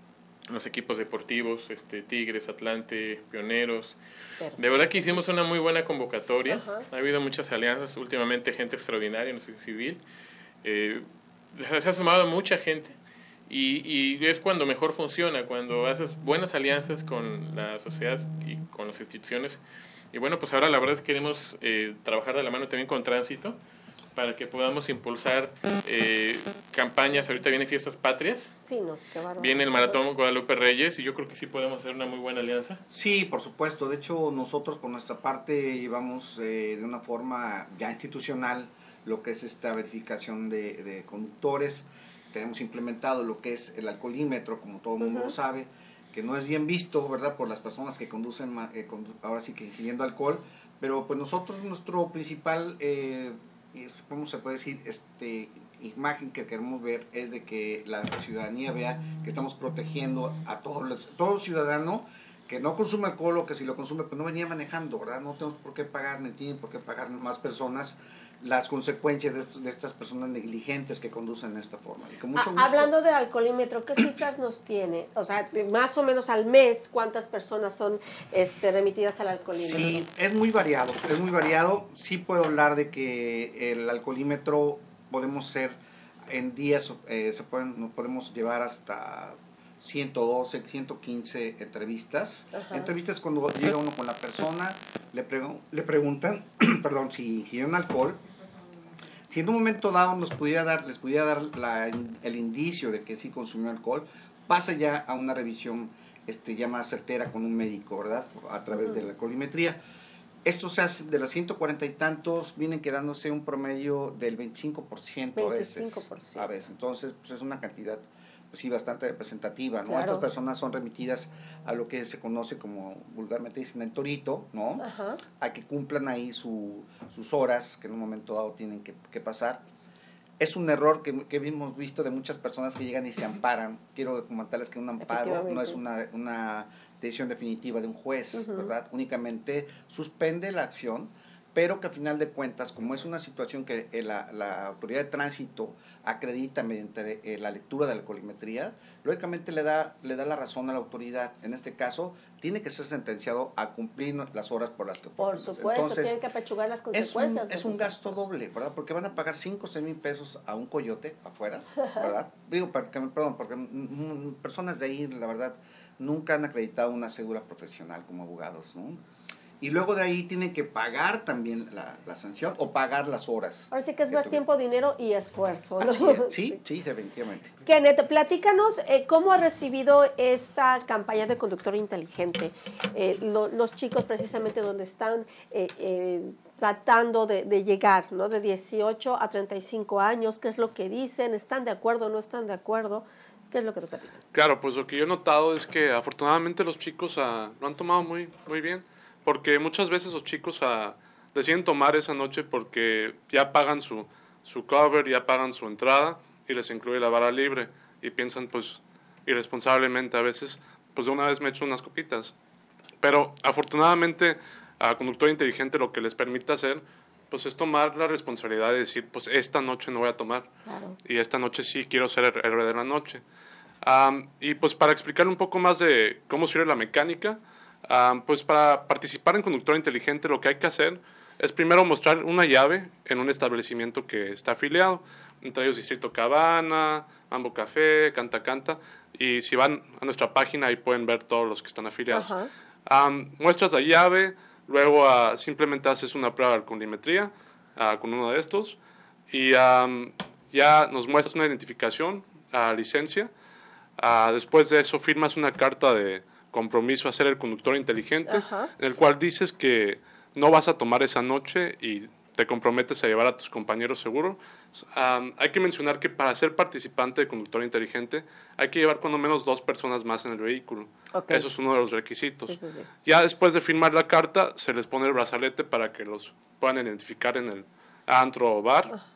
[SPEAKER 33] los equipos deportivos, este, Tigres, Atlante, Pioneros. Perfecto. De verdad que hicimos una muy buena convocatoria. Ajá. Ha habido muchas alianzas, últimamente gente extraordinaria en la sociedad civil. Eh, se ha sumado mucha gente y, y es cuando mejor funciona, cuando haces buenas alianzas con la sociedad y con las instituciones. Y bueno, pues ahora la verdad es que queremos eh, trabajar de la mano también con Tránsito, para que podamos impulsar eh, campañas. Ahorita vienen fiestas patrias.
[SPEAKER 3] Sí, no, qué bárbaro.
[SPEAKER 33] Viene el Maratón Guadalupe Reyes y yo creo que sí podemos hacer una muy buena alianza.
[SPEAKER 32] Sí, por supuesto. De hecho, nosotros por nuestra parte llevamos eh, de una forma ya institucional lo que es esta verificación de, de conductores. Tenemos implementado lo que es el alcoholímetro, como todo el mundo uh-huh. lo sabe, que no es bien visto, ¿verdad?, por las personas que conducen, eh, condu ahora sí que ingiriendo alcohol. Pero pues nosotros, nuestro principal... Eh, Es, ¿cómo se puede decir? Este, imagen que queremos ver es de que la ciudadanía vea que estamos protegiendo a todos los, todo ciudadano que no consume alcohol o que si lo consume pues no venía manejando, ¿verdad? No tenemos por qué pagar, ni tienen por qué pagar más personas las consecuencias de, estos, de estas personas negligentes que conducen de esta forma. Y con mucho
[SPEAKER 3] ah,
[SPEAKER 32] gusto,
[SPEAKER 3] hablando de alcoholímetro, ¿qué cifras nos tiene? O sea, más o menos al mes, ¿cuántas personas son este, remitidas al alcoholímetro?
[SPEAKER 32] Sí, es muy variado, es muy variado. Sí puedo hablar de que el alcoholímetro podemos ser en días, eh, se pueden, nos podemos llevar hasta ciento doce, ciento quince entrevistas. Ajá. Entrevistas cuando llega uno con la persona, le, pregu le preguntan, perdón, si ingirieron alcohol. Si en un momento dado nos pudiera dar, les pudiera dar la, el indicio de que sí consumió alcohol, pasa ya a una revisión este, ya más certera con un médico, ¿verdad? A través uh-huh. de la alcoholimetría. Esto se hace de los ciento cuarenta y tantos, vienen quedándose un promedio del veinticinco por ciento a veces.
[SPEAKER 3] veinticinco por ciento.
[SPEAKER 32] A veces. Entonces, pues es una cantidad pues sí, bastante representativa, ¿no?
[SPEAKER 3] Claro.
[SPEAKER 32] Estas personas son remitidas a lo que se conoce como, vulgarmente dicen, el torito, ¿no?
[SPEAKER 3] Ajá.
[SPEAKER 32] A que cumplan ahí su, sus horas, que en un momento dado tienen que, que pasar. Es un error que, que hemos visto de muchas personas que llegan y se amparan. Quiero comentarles que un amparo no es una, una decisión definitiva de un juez, uh-huh. ¿verdad? Únicamente suspende la acción, pero que al final de cuentas, como es una situación que la, la autoridad de tránsito acredita mediante eh, la lectura de la alcoholimetría, lógicamente le da, le da la razón a la autoridad. En este caso, tiene que ser sentenciado a cumplir las horas por las que...
[SPEAKER 3] Por supuesto, Entonces, tienen que apechugar las consecuencias.
[SPEAKER 32] Es un, es un gasto doble, ¿verdad? Porque van a pagar cinco o seis mil pesos a un coyote afuera, ¿verdad? Digo, porque, perdón, porque mm, personas de ahí, la verdad, nunca han acreditado una cédula profesional como abogados, ¿no? Y luego de ahí tienen que pagar también la, la sanción o pagar las horas.
[SPEAKER 3] Ahora sí que es más tiempo, dinero y esfuerzo, ¿no?
[SPEAKER 32] Así es. Sí, sí, definitivamente.
[SPEAKER 3] Kenneth, platícanos eh, cómo ha recibido esta campaña de conductor inteligente. Eh, lo, los chicos precisamente donde están eh, eh, tratando de, de llegar, ¿no? De dieciocho a treinta y cinco años, ¿qué es lo que dicen? ¿Están de acuerdo o no están de acuerdo? ¿Qué es lo que te platican?
[SPEAKER 1] Claro, pues lo que yo he notado es que afortunadamente los chicos uh, lo han tomado muy, muy bien. Porque muchas veces los chicos uh, deciden tomar esa noche porque ya pagan su, su cover, ya pagan su entrada y les incluye la barra libre. Y piensan, pues, irresponsablemente a veces, pues de una vez me echo unas copitas. Pero afortunadamente a Conductor Inteligente lo que les permite hacer, pues es tomar la responsabilidad de decir, pues esta noche no voy a tomar.
[SPEAKER 3] Claro.
[SPEAKER 1] Y esta noche sí quiero ser el héroe de la noche. Um, y pues para explicar un poco más de cómo sirve la mecánica, Um, pues para participar en Conductor Inteligente lo que hay que hacer es primero mostrar una llave en un establecimiento que está afiliado, entre ellos Distrito Cabana, Mambo Café, Canta Canta, y si van a nuestra página ahí pueden ver todos los que están afiliados. Um, muestras la llave, Luego uh, simplemente haces una prueba de alcoholimetría uh, con uno de estos y um, ya nos muestras una identificación, uh, licencia. Uh, después de eso firmas una carta de compromiso a ser el conductor inteligente, Ajá. en el cual dices que no vas a tomar esa noche y te comprometes a llevar a tus compañeros seguro. Um, hay que mencionar que para ser participante de conductor inteligente hay que llevar cuando menos dos personas más en el vehículo. Okay. Eso es uno de los requisitos. Sí, sí, sí. Ya después de firmar la carta, se les pone el brazalete para que los puedan identificar en el antro o bar. Uh.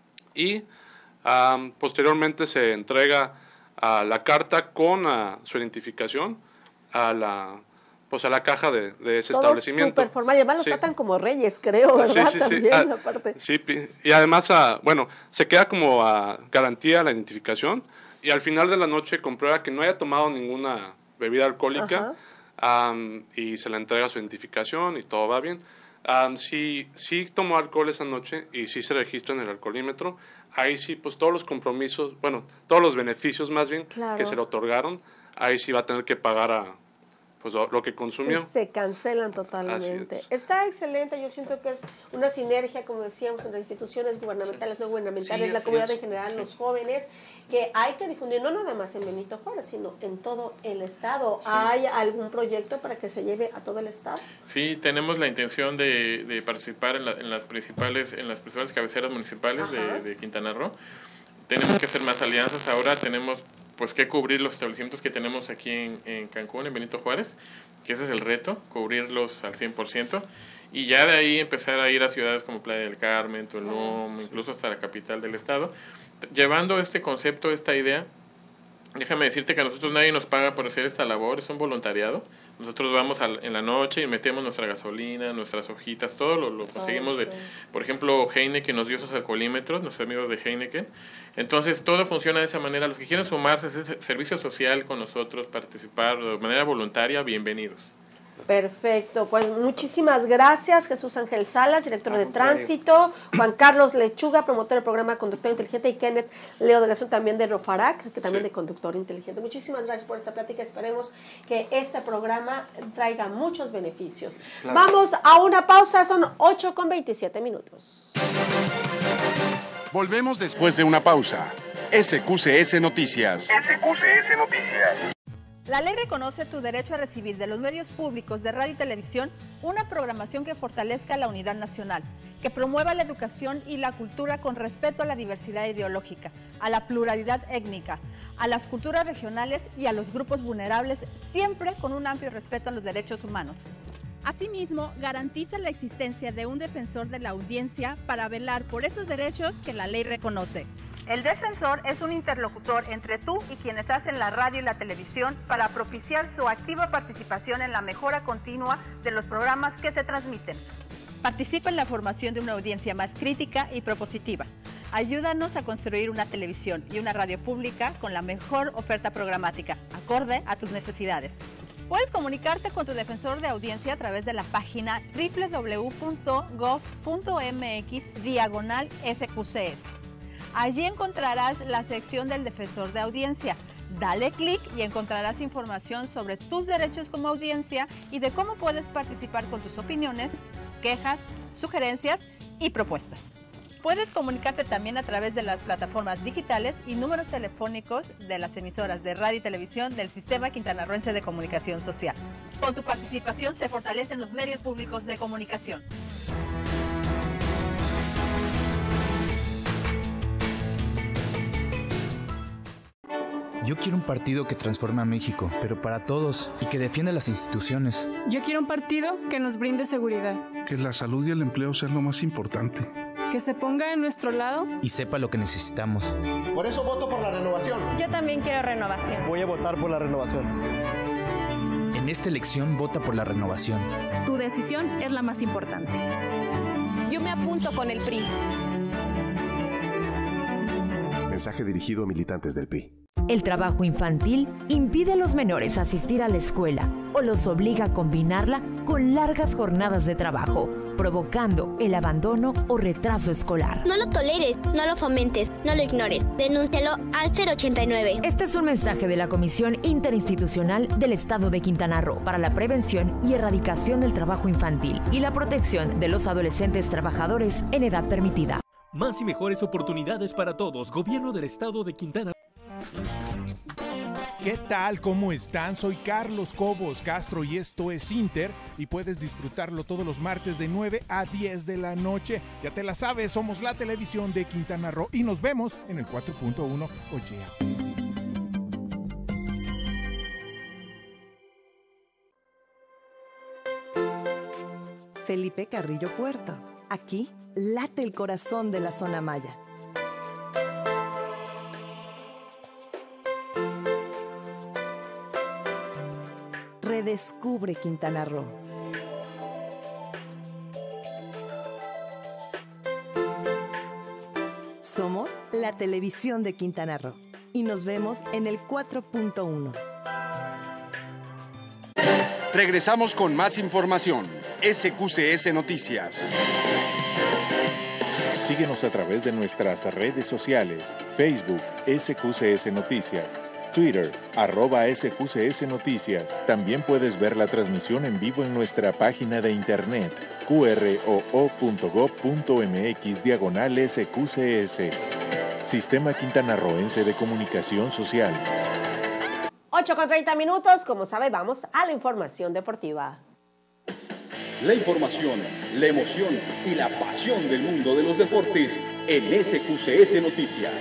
[SPEAKER 1] Y um, posteriormente se entrega uh, la carta con uh, su identificación a la... pues a la caja de, de ese
[SPEAKER 3] Todo
[SPEAKER 1] establecimiento.
[SPEAKER 3] Súper formal, y además los sí. tratan como reyes, creo, ¿verdad?
[SPEAKER 1] Sí, sí,
[SPEAKER 3] También,
[SPEAKER 1] sí. Ah,
[SPEAKER 3] aparte.
[SPEAKER 1] Sí, y además, ah, bueno, se queda como a garantía la identificación, y al final de la noche comprueba que no haya tomado ninguna bebida alcohólica, um, y se le entrega su identificación y todo va bien. Um, si, si tomó alcohol esa noche y si se registra en el alcoholímetro, ahí sí, pues todos los compromisos, bueno, todos los beneficios más bien claro. que se le otorgaron, ahí sí va a tener que pagar a pues lo que consumió.
[SPEAKER 3] Sí, se cancelan totalmente. Es. Está excelente, yo siento que es una sinergia, como decíamos, entre instituciones gubernamentales, sí. no gubernamentales, sí, la comunidad es. en general, sí. los jóvenes, que hay que difundir, no nada más en Benito Juárez, sino en todo el estado. Sí. ¿Hay algún proyecto para que se lleve a todo el estado?
[SPEAKER 33] Sí, tenemos la intención de, de participar en, la, en, las principales, en las principales cabeceras municipales de, de Quintana Roo. Tenemos que hacer más alianzas. Ahora tenemos pues que cubrir los establecimientos que tenemos aquí en, en Cancún, en Benito Juárez, que ese es el reto, cubrirlos al cien por ciento, y ya de ahí empezar a ir a ciudades como Playa del Carmen, Tulum, sí. incluso hasta la capital del estado, llevando este concepto, esta idea. Déjame decirte que a nosotros nadie nos paga por hacer esta labor, es un voluntariado. Nosotros vamos al, en la noche y metemos nuestra gasolina, nuestras hojitas, todo lo, lo conseguimos de, por ejemplo, Heineken nos dio esos alcoholímetros, nuestros amigos de Heineken. Entonces todo funciona de esa manera. Los que quieren sumarse a ese servicio social con nosotros, participar de manera voluntaria, bienvenidos.
[SPEAKER 3] Perfecto, pues muchísimas gracias Jesús Ángel Salas, director de Tránsito, Juan Carlos Lechuga, promotor del programa Conductor Inteligente, y Kenneth Leo Delegación también de Rofarac, que también sí. de Conductor Inteligente. Muchísimas gracias por esta plática, esperemos que este programa traiga muchos beneficios. Claro. Vamos a una pausa, son ocho con veintisiete minutos.
[SPEAKER 9] Volvemos después de una pausa. S Q C S Noticias.
[SPEAKER 2] S Q C S Noticias.
[SPEAKER 6] La ley reconoce tu derecho a recibir de los medios públicos de radio y televisión una programación que fortalezca la unidad nacional, que promueva la educación y la cultura con respeto a la diversidad ideológica, a la pluralidad étnica, a las culturas regionales y a los grupos vulnerables, siempre con un amplio respeto a los derechos humanos.
[SPEAKER 10] Asimismo, garantiza la existencia de un defensor de la audiencia para velar por esos derechos que la ley reconoce.
[SPEAKER 6] El defensor es un interlocutor entre tú y quienes hacen la radio y la televisión para propiciar su activa participación en la mejora continua de los programas que se transmiten. Participa en la formación de una audiencia más crítica y propositiva. Ayúdanos a construir una televisión y una radio pública con la mejor oferta programática, acorde a tus necesidades. Puedes comunicarte con tu defensor de audiencia a través de la página doble u doble u doble u punto gov punto m x diagonal S Q C S. Allí encontrarás la sección del defensor de audiencia. Dale clic y encontrarás información sobre tus derechos como audiencia y de cómo puedes participar con tus opiniones, quejas, sugerencias y propuestas. Puedes comunicarte también a través de las plataformas digitales y números telefónicos de las emisoras de radio y televisión del Sistema Quintanarroense de Comunicación Social. Con tu participación se fortalecen los medios públicos de comunicación.
[SPEAKER 12] Yo quiero un partido que transforme a México, pero para todos, y que defienda las instituciones.
[SPEAKER 13] Yo quiero un partido que nos brinde seguridad.
[SPEAKER 14] Que la salud y el empleo sean lo más importante.
[SPEAKER 13] Que se ponga en nuestro lado
[SPEAKER 12] y sepa lo que necesitamos.
[SPEAKER 17] Por eso voto por la renovación.
[SPEAKER 13] Yo también quiero renovación.
[SPEAKER 17] Voy a votar por la renovación.
[SPEAKER 12] En esta elección, vota por la renovación.
[SPEAKER 13] Tu decisión es la más importante.
[SPEAKER 18] Yo me apunto con el P R I.
[SPEAKER 19] Mensaje dirigido a militantes del P R I.
[SPEAKER 27] El trabajo infantil impide a los menores asistir a la escuela o los obliga a combinarla con largas jornadas de trabajo. provocando el abandono o retraso escolar.
[SPEAKER 4] No lo toleres, no lo fomentes, no lo ignores. Denúncialo al cero ochenta y nueve.
[SPEAKER 27] Este es un mensaje de la Comisión Interinstitucional del Estado de Quintana Roo para la prevención y erradicación del trabajo infantil y la protección de los adolescentes trabajadores en edad permitida.
[SPEAKER 5] Más y mejores oportunidades para todos. Gobierno del Estado de Quintana Roo.
[SPEAKER 7] ¿Qué tal? ¿Cómo están? Soy Carlos Cobos Castro y esto es Inter y puedes disfrutarlo todos los martes de nueve a diez de la noche. Ya te la sabes, somos la televisión de Quintana Roo y nos vemos en el cuatro punto uno. Oye.
[SPEAKER 31] Felipe Carrillo Puerto. Aquí late el corazón de la zona maya. Redescubre Quintana Roo. Somos la televisión de Quintana Roo y nos vemos en el cuatro punto uno.
[SPEAKER 9] Regresamos con más información. S Q C S Noticias.
[SPEAKER 8] Síguenos a través de nuestras redes sociales, Facebook, S Q C S Noticias, Twitter, arroba S Q C S Noticias. También puedes ver la transmisión en vivo en nuestra página de internet, Q R O O punto gob punto M X diagonal S Q C S. Sistema Quintanarroense de Comunicación Social.
[SPEAKER 3] ocho con treinta minutos, como sabe, vamos a la información deportiva.
[SPEAKER 15] La información, la emoción y la pasión del mundo de los deportes en S Q C S Noticias.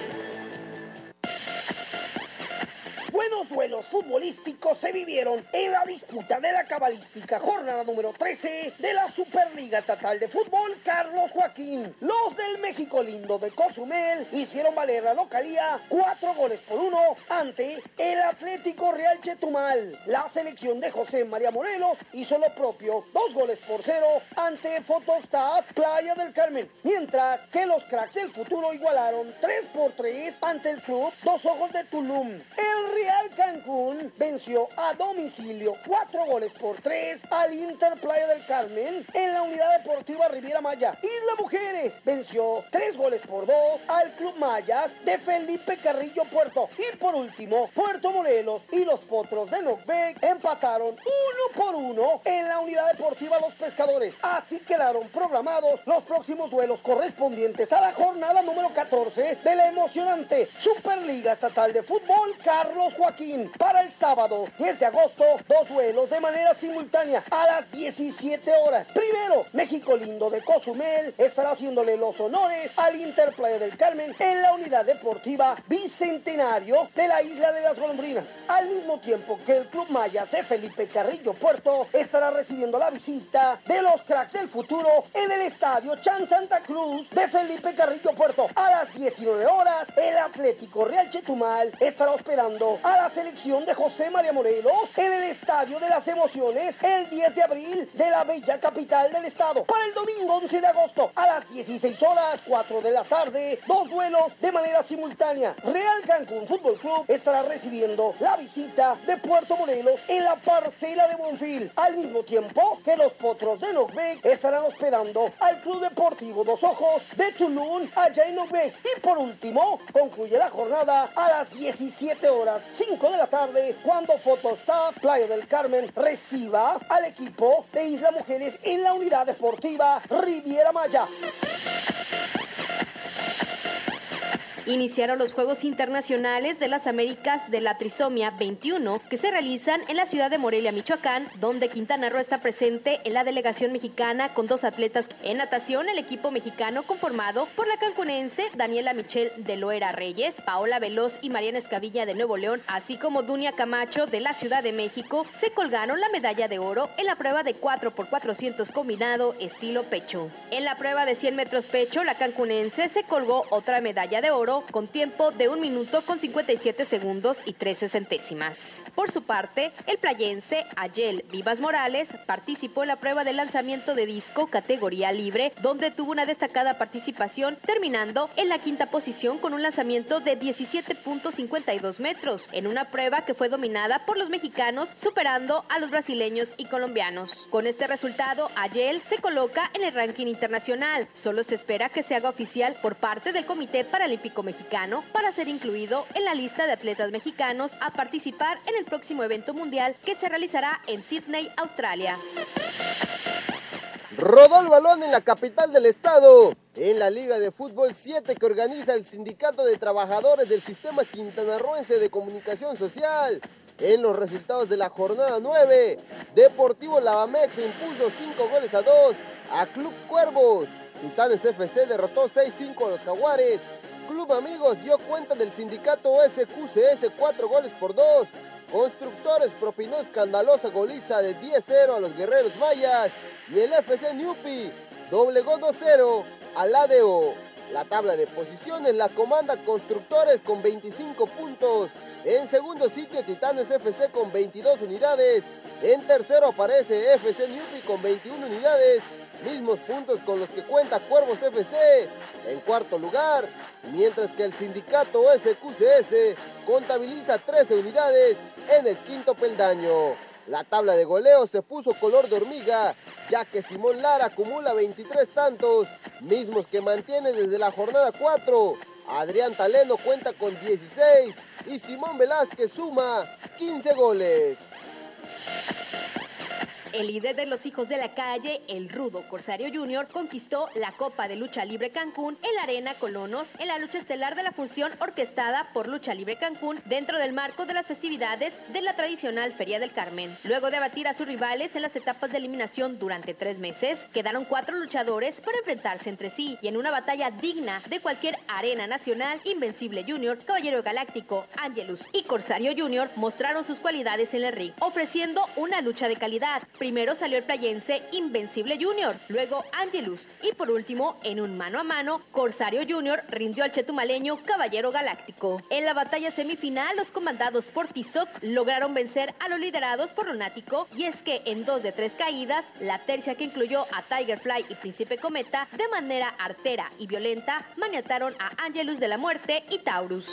[SPEAKER 20] Buenos duelos futbolísticos se vivieron en la disputa de la cabalística jornada número trece de la Superliga Estatal de Fútbol Carlos Joaquín. Los del México Lindo de Cozumel hicieron valer la localía cuatro goles por uno ante el Atlético Real Chetumal. La selección de José María Morelos hizo lo propio, dos goles por cero ante Fotostaff Playa del Carmen, mientras que los cracks del futuro igualaron tres por tres ante el club Dos Ojos de Tulum. El Real Cancún venció a domicilio cuatro goles por tres al Inter Playa del Carmen en la Unidad Deportiva Riviera Maya. Isla Mujeres venció tres goles por dos al Club Mayas de Felipe Carrillo Puerto. Y por último, Puerto Morelos y los Potros de Nocbec empataron uno por uno en la Unidad Deportiva Los Pescadores. Así quedaron programados los próximos duelos correspondientes a la jornada número catorce de la emocionante Superliga Estatal de Fútbol Carlos Joaquín. Para el sábado diez de agosto, dos duelos de manera simultánea a las diecisiete horas. Primero, México Lindo de Cozumel estará haciéndole los honores al Inter Playa del Carmen en la Unidad Deportiva Bicentenario de la Isla de las Golondrinas, al mismo tiempo que el Club Mayas de Felipe Carrillo Puerto estará recibiendo la visita de los cracks del futuro en el Estadio Chan Santa Cruz de Felipe Carrillo Puerto. A las diecinueve horas, el Atlético Real Chetumal estará hospedando a la selección de José María Morelos en el Estadio de las Emociones el diez de abril de la bella capital del estado. Para el domingo once de agosto a las dieciséis horas, cuatro de la tarde, dos duelos de manera simultánea. Real Cancún Fútbol Club estará recibiendo la visita de Puerto Morelos en la parcela de Bonfil, al mismo tiempo que los Potros de Nocbec estarán hospedando al Club Deportivo Dos Ojos de Tulum allá en Nocbec. Y por último, concluye la jornada a las diecisiete horas, cinco de la tarde, cuando Fotostaff Playa del Carmen reciba al equipo de Isla Mujeres en la Unidad Deportiva Riviera Maya.
[SPEAKER 21] Iniciaron los Juegos Internacionales de las Américas de la Trisomía veintiuno, que se realizan en la ciudad de Morelia, Michoacán, donde Quintana Roo está presente en la delegación mexicana con dos atletas. En natación, el equipo mexicano conformado por la cancunense Daniela Michelle de Loera Reyes, Paola Veloz y Mariana Escavilla de Nuevo León, así como Dunia Camacho de la Ciudad de México, se colgaron la medalla de oro en la prueba de cuatro por cuatrocientos combinado estilo pecho. En la prueba de cien metros pecho, la cancunense se colgó otra medalla de oro terminando con tiempo de un minuto con cincuenta y siete segundos y trece centésimas. Por su parte, el playense Ayel Vivas Morales participó en la prueba de lanzamiento de disco categoría libre, donde tuvo una destacada participación, terminando en la quinta posición con un lanzamiento de diecisiete punto cincuenta y dos metros, en una prueba que fue dominada por los mexicanos, superando a los brasileños y colombianos. Con este resultado, Ayel se coloca en el ranking internacional. Solo se espera que se haga oficial por parte del Comité Paralímpico Mexicano para ser incluido en la lista de atletas mexicanos a participar en el próximo evento mundial que se realizará en Sydney, Australia.
[SPEAKER 1] Rodó el balón en la capital del estado, en la Liga de Fútbol siete que organiza el Sindicato de Trabajadores del Sistema Quintanarroense de Comunicación Social. En los resultados de la jornada nueve, Deportivo Lavamex se impuso cinco goles a dos a Club Cuervos. Titanes F C derrotó seis cinco a los Jaguares. Club Amigos dio cuenta del sindicato S Q C S cuatro goles por dos. Constructores propinó escandalosa goliza de diez cero a los Guerreros Mayas. Y el F C Newpi doblegó dos cero al A D O. La tabla de posiciones la comanda Constructores con veinticinco puntos. En segundo sitio Titanes F C con veintidós unidades. En tercero aparece F C Newpi con veintiuna unidades. Mismos puntos con los que cuenta Cuervos F C. En cuarto lugar, mientras que el sindicato S Q C S contabiliza trece unidades en el quinto peldaño. La tabla de goleo se puso color de hormiga, ya que Simón Lara acumula veintitrés tantos, mismos que mantiene desde la jornada cuatro. Adrián Taleno cuenta con dieciséis y Simón Velázquez suma quince goles.
[SPEAKER 21] El líder de los hijos de la calle, el Rudo Corsario junior, conquistó la Copa de Lucha Libre Cancún en la Arena Colonos en la lucha estelar de la función orquestada por Lucha Libre Cancún dentro del marco de las festividades de la tradicional Feria del Carmen. Luego de abatir a sus rivales en las etapas de eliminación durante tres meses, quedaron cuatro luchadores para enfrentarse entre sí y en una batalla digna de cualquier arena nacional, Invencible junior, Caballero Galáctico, Angelus y Corsario junior mostraron sus cualidades en el ring, ofreciendo una lucha de calidad. Primero salió el playense Invencible junior, luego Angelus y por último, en un mano a mano, Corsario junior rindió al chetumaleño Caballero Galáctico. En la batalla semifinal, los comandados por Tizoc lograron vencer a los liderados por Lunático, y es que en dos de tres caídas, la tercia que incluyó a Tigerfly y Príncipe Cometa, de manera artera y violenta, maniataron a Angelus de la Muerte y Taurus.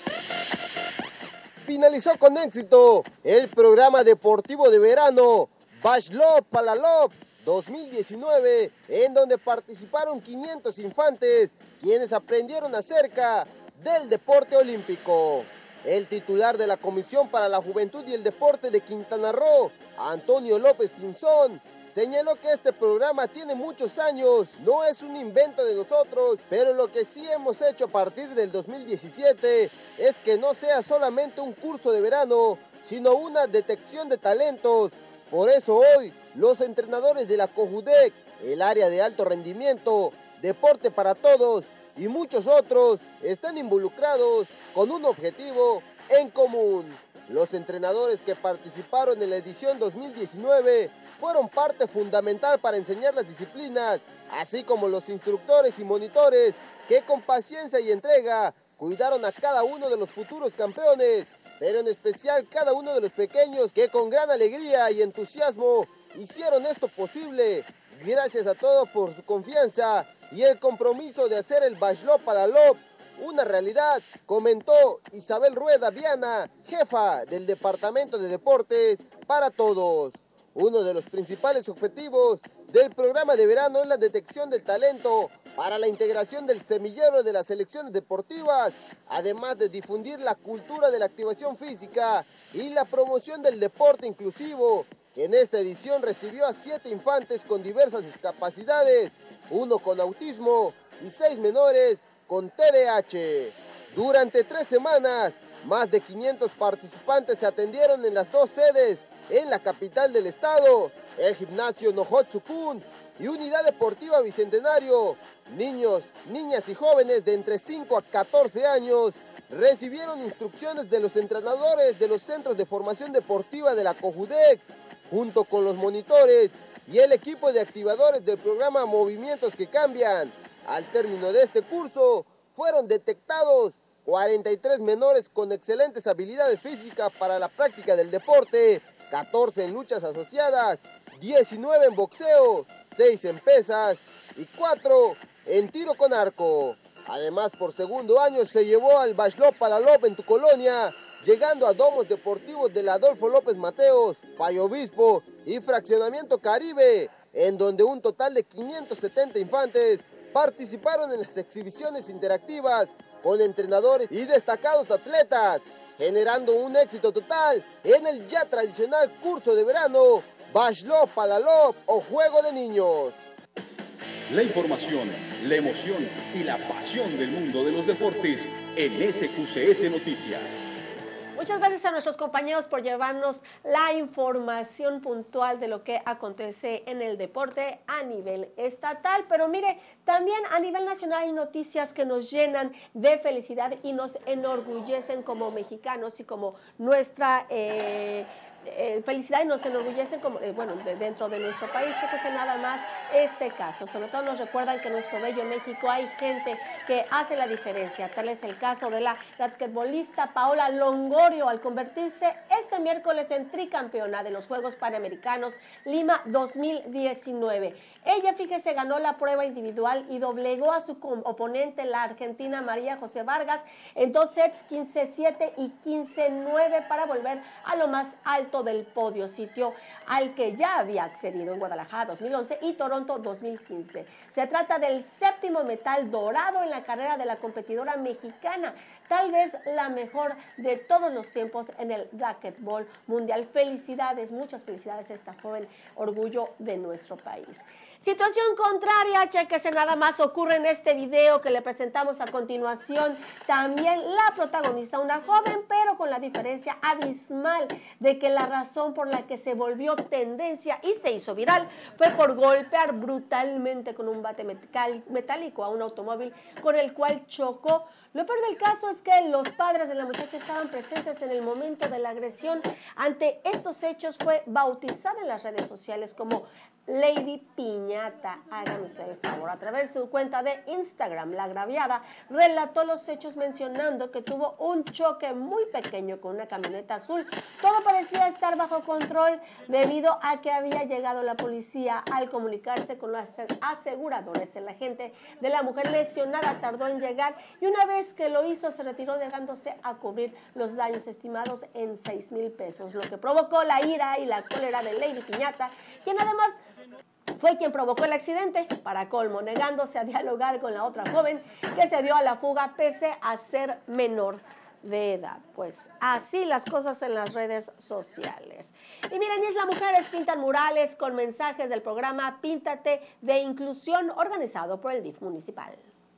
[SPEAKER 1] Finalizó con éxito el programa deportivo de verano Bash Love para Love dos mil diecinueve, en donde participaron quinientos infantes, quienes aprendieron acerca del deporte olímpico. El titular de la Comisión para la Juventud y el Deporte de Quintana Roo, Antonio López Pinzón, señaló que este programa tiene muchos años, no es un invento de nosotros, pero lo que sí hemos hecho a partir del dos mil diecisiete es que no sea solamente un curso de verano, sino una detección de talentos. Por eso hoy, los entrenadores de la COJUDEC, el área de alto rendimiento, Deporte para Todos y muchos otros están involucrados con un objetivo en común. Los entrenadores que participaron en la edición dos mil diecinueve fueron parte fundamental para enseñar las disciplinas, así como los instructores y monitores que con paciencia y entrega cuidaron a cada uno de los futuros campeones, pero en especial cada uno de los pequeños que con gran alegría y entusiasmo hicieron esto posible. Gracias a todos por su confianza y el compromiso de hacer el Bashlop para Lop una realidad, comentó Isabel Rueda Viana, jefa del Departamento de Deportes para Todos. Uno de los principales objetivos del programa de verano es la detección del talento para la integración del semillero de las selecciones deportivas, además de difundir la cultura de la activación física y la promoción del deporte inclusivo. En esta edición recibió a siete infantes con diversas discapacidades, uno con autismo y seis menores con T D A H. Durante tres semanas, más de quinientos participantes se atendieron en las dos sedes en la capital del estado, el gimnasio Nojochukun y Unidad Deportiva Bicentenario. Niños, niñas y jóvenes de entre cinco a catorce años recibieron instrucciones de los entrenadores de los centros de formación deportiva de la COJUDEC, junto con los monitores y el equipo de activadores del programa Movimientos que Cambian. Al término de este curso, fueron detectados cuarenta y tres menores con excelentes habilidades físicas para la práctica del deporte, catorce en luchas asociadas, diecinueve en boxeo, seis en pesas y cuatro en tiro con arco. Además, por segundo año se llevó al Bachelop Palalop en tu colonia, llegando a domos deportivos del Adolfo López Mateos, Payo Obispo y Fraccionamiento Caribe, en donde un total de quinientos setenta infantes participaron en las exhibiciones interactivas con entrenadores y destacados atletas, generando un éxito total en el ya tradicional curso de verano Bachelop Palalop o Juego de Niños.
[SPEAKER 15] La información, la emoción y la pasión del mundo de los deportes en S Q C S Noticias.
[SPEAKER 3] Muchas gracias a nuestros compañeros por llevarnos la información puntual de lo que acontece en el deporte a nivel estatal. Pero mire, también a nivel nacional hay noticias que nos llenan de felicidad y nos enorgullecen como mexicanos y como nuestra... Eh, Eh, felicidad y nos enorgullecen como, eh, bueno, de, dentro de nuestro país. Chéquese nada más este caso. Sobre todo nos recuerdan que en nuestro bello México hay gente que hace la diferencia. Tal es el caso de la basquetbolista Paola Longorio, al convertirse este miércoles en tricampeona de los Juegos Panamericanos Lima dos mil diecinueve. Ella, fíjese, ganó la prueba individual y doblegó a su oponente, la argentina María José Vargas, en dos sets, quince siete y quince nueve, para volver a lo más alto del podio, sitio al que ya había accedido en Guadalajara dos mil once y Toronto dos mil quince. Se trata del séptimo metal dorado en la carrera de la competidora mexicana, tal vez la mejor de todos los tiempos en el racquetbol mundial. Felicidades, muchas felicidades a esta joven orgullo de nuestro país. Situación contraria, chéquese nada más, ocurre en este video que le presentamos a continuación. También la protagoniza una joven, pero con la diferencia abismal de que la razón por la que se volvió tendencia y se hizo viral fue por golpear brutalmente con un bate metálico a un automóvil con el cual chocó. Lo peor del caso es que los padres de la muchacha estaban presentes en el momento de la agresión. Ante estos hechos fue bautizada en las redes sociales como Lady Piñata. Háganme usted el favor. A través de su cuenta de Instagram, la agraviada relató los hechos mencionando que tuvo un choque muy pequeño con una camioneta azul. Todo parecía estar bajo control debido a que había llegado la policía. Al comunicarse con los aseguradores, el agente de la mujer lesionada tardó en llegar y una vez que lo hizo se retiró, dejándose a cubrir los daños estimados en seis mil pesos, lo que provocó la ira y la cólera de Lady Piñata, quien además fue quien provocó el accidente, para colmo, negándose a dialogar con la otra joven que se dio a la fuga pese a ser menor de edad. Pues así las cosas en las redes sociales. Y miren, Isla Mujeres pintan murales con mensajes del programa Píntate de Inclusión, organizado por el D I F municipal.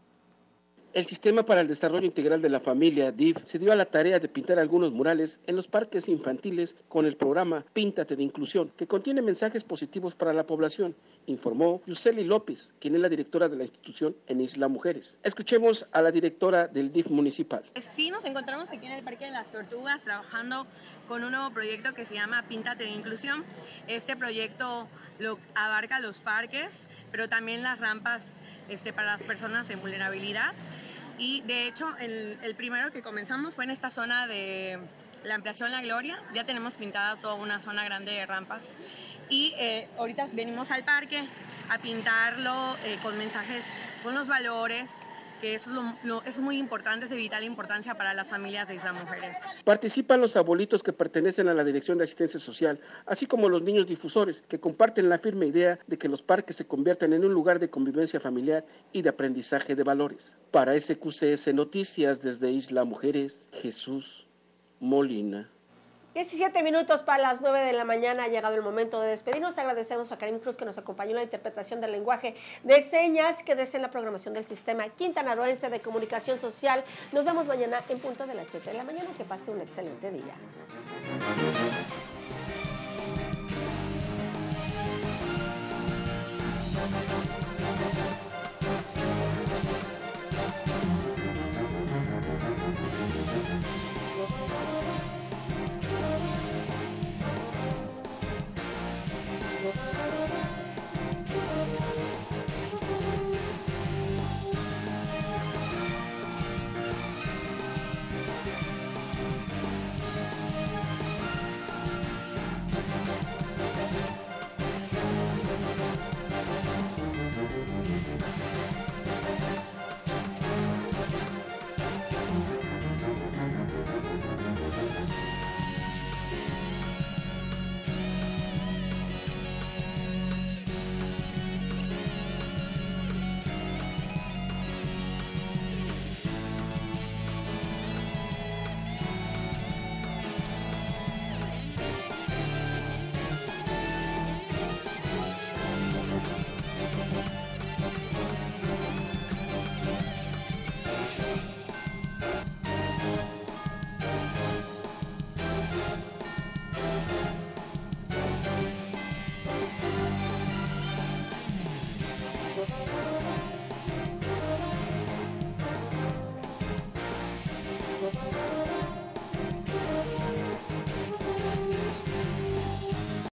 [SPEAKER 2] El Sistema para el Desarrollo Integral de la Familia, D I F, se dio a la tarea de pintar algunos murales en los parques infantiles con el programa Píntate de Inclusión, que contiene mensajes positivos para la población, informó Yuseli López, quien es la directora de la institución en Isla Mujeres. Escuchemos a la directora del D I F municipal.
[SPEAKER 11] Sí, nos encontramos aquí en el Parque de las Tortugas trabajando con un nuevo proyecto que se llama Píntate de Inclusión. Este proyecto lo abarca los parques, pero también las rampas este, para las personas en vulnerabilidad. Y de hecho, el, el primero que comenzamos fue en esta zona de la ampliación La Gloria. Ya tenemos pintada toda una zona grande de rampas. Y eh, ahorita venimos al parque a pintarlo eh, con mensajes, con los valores, que eso es, lo, lo, es muy importante, es de vital importancia para las familias de Isla Mujeres.
[SPEAKER 2] Participan los abuelitos que pertenecen a la Dirección de Asistencia Social, así como los niños difusores, que comparten la firme idea de que los parques se conviertan en un lugar de convivencia familiar y de aprendizaje de valores. Para S Q C S Noticias desde Isla Mujeres, Jesús Molina.
[SPEAKER 3] diecisiete minutos para las nueve de la mañana, ha llegado el momento de despedirnos. Agradecemos a Karim Cruz que nos acompañó en la interpretación del lenguaje de señas, que desea la programación del Sistema Quintanarroense de Comunicación Social. Nos vemos mañana en punto de las siete de la mañana. Que pase un excelente día.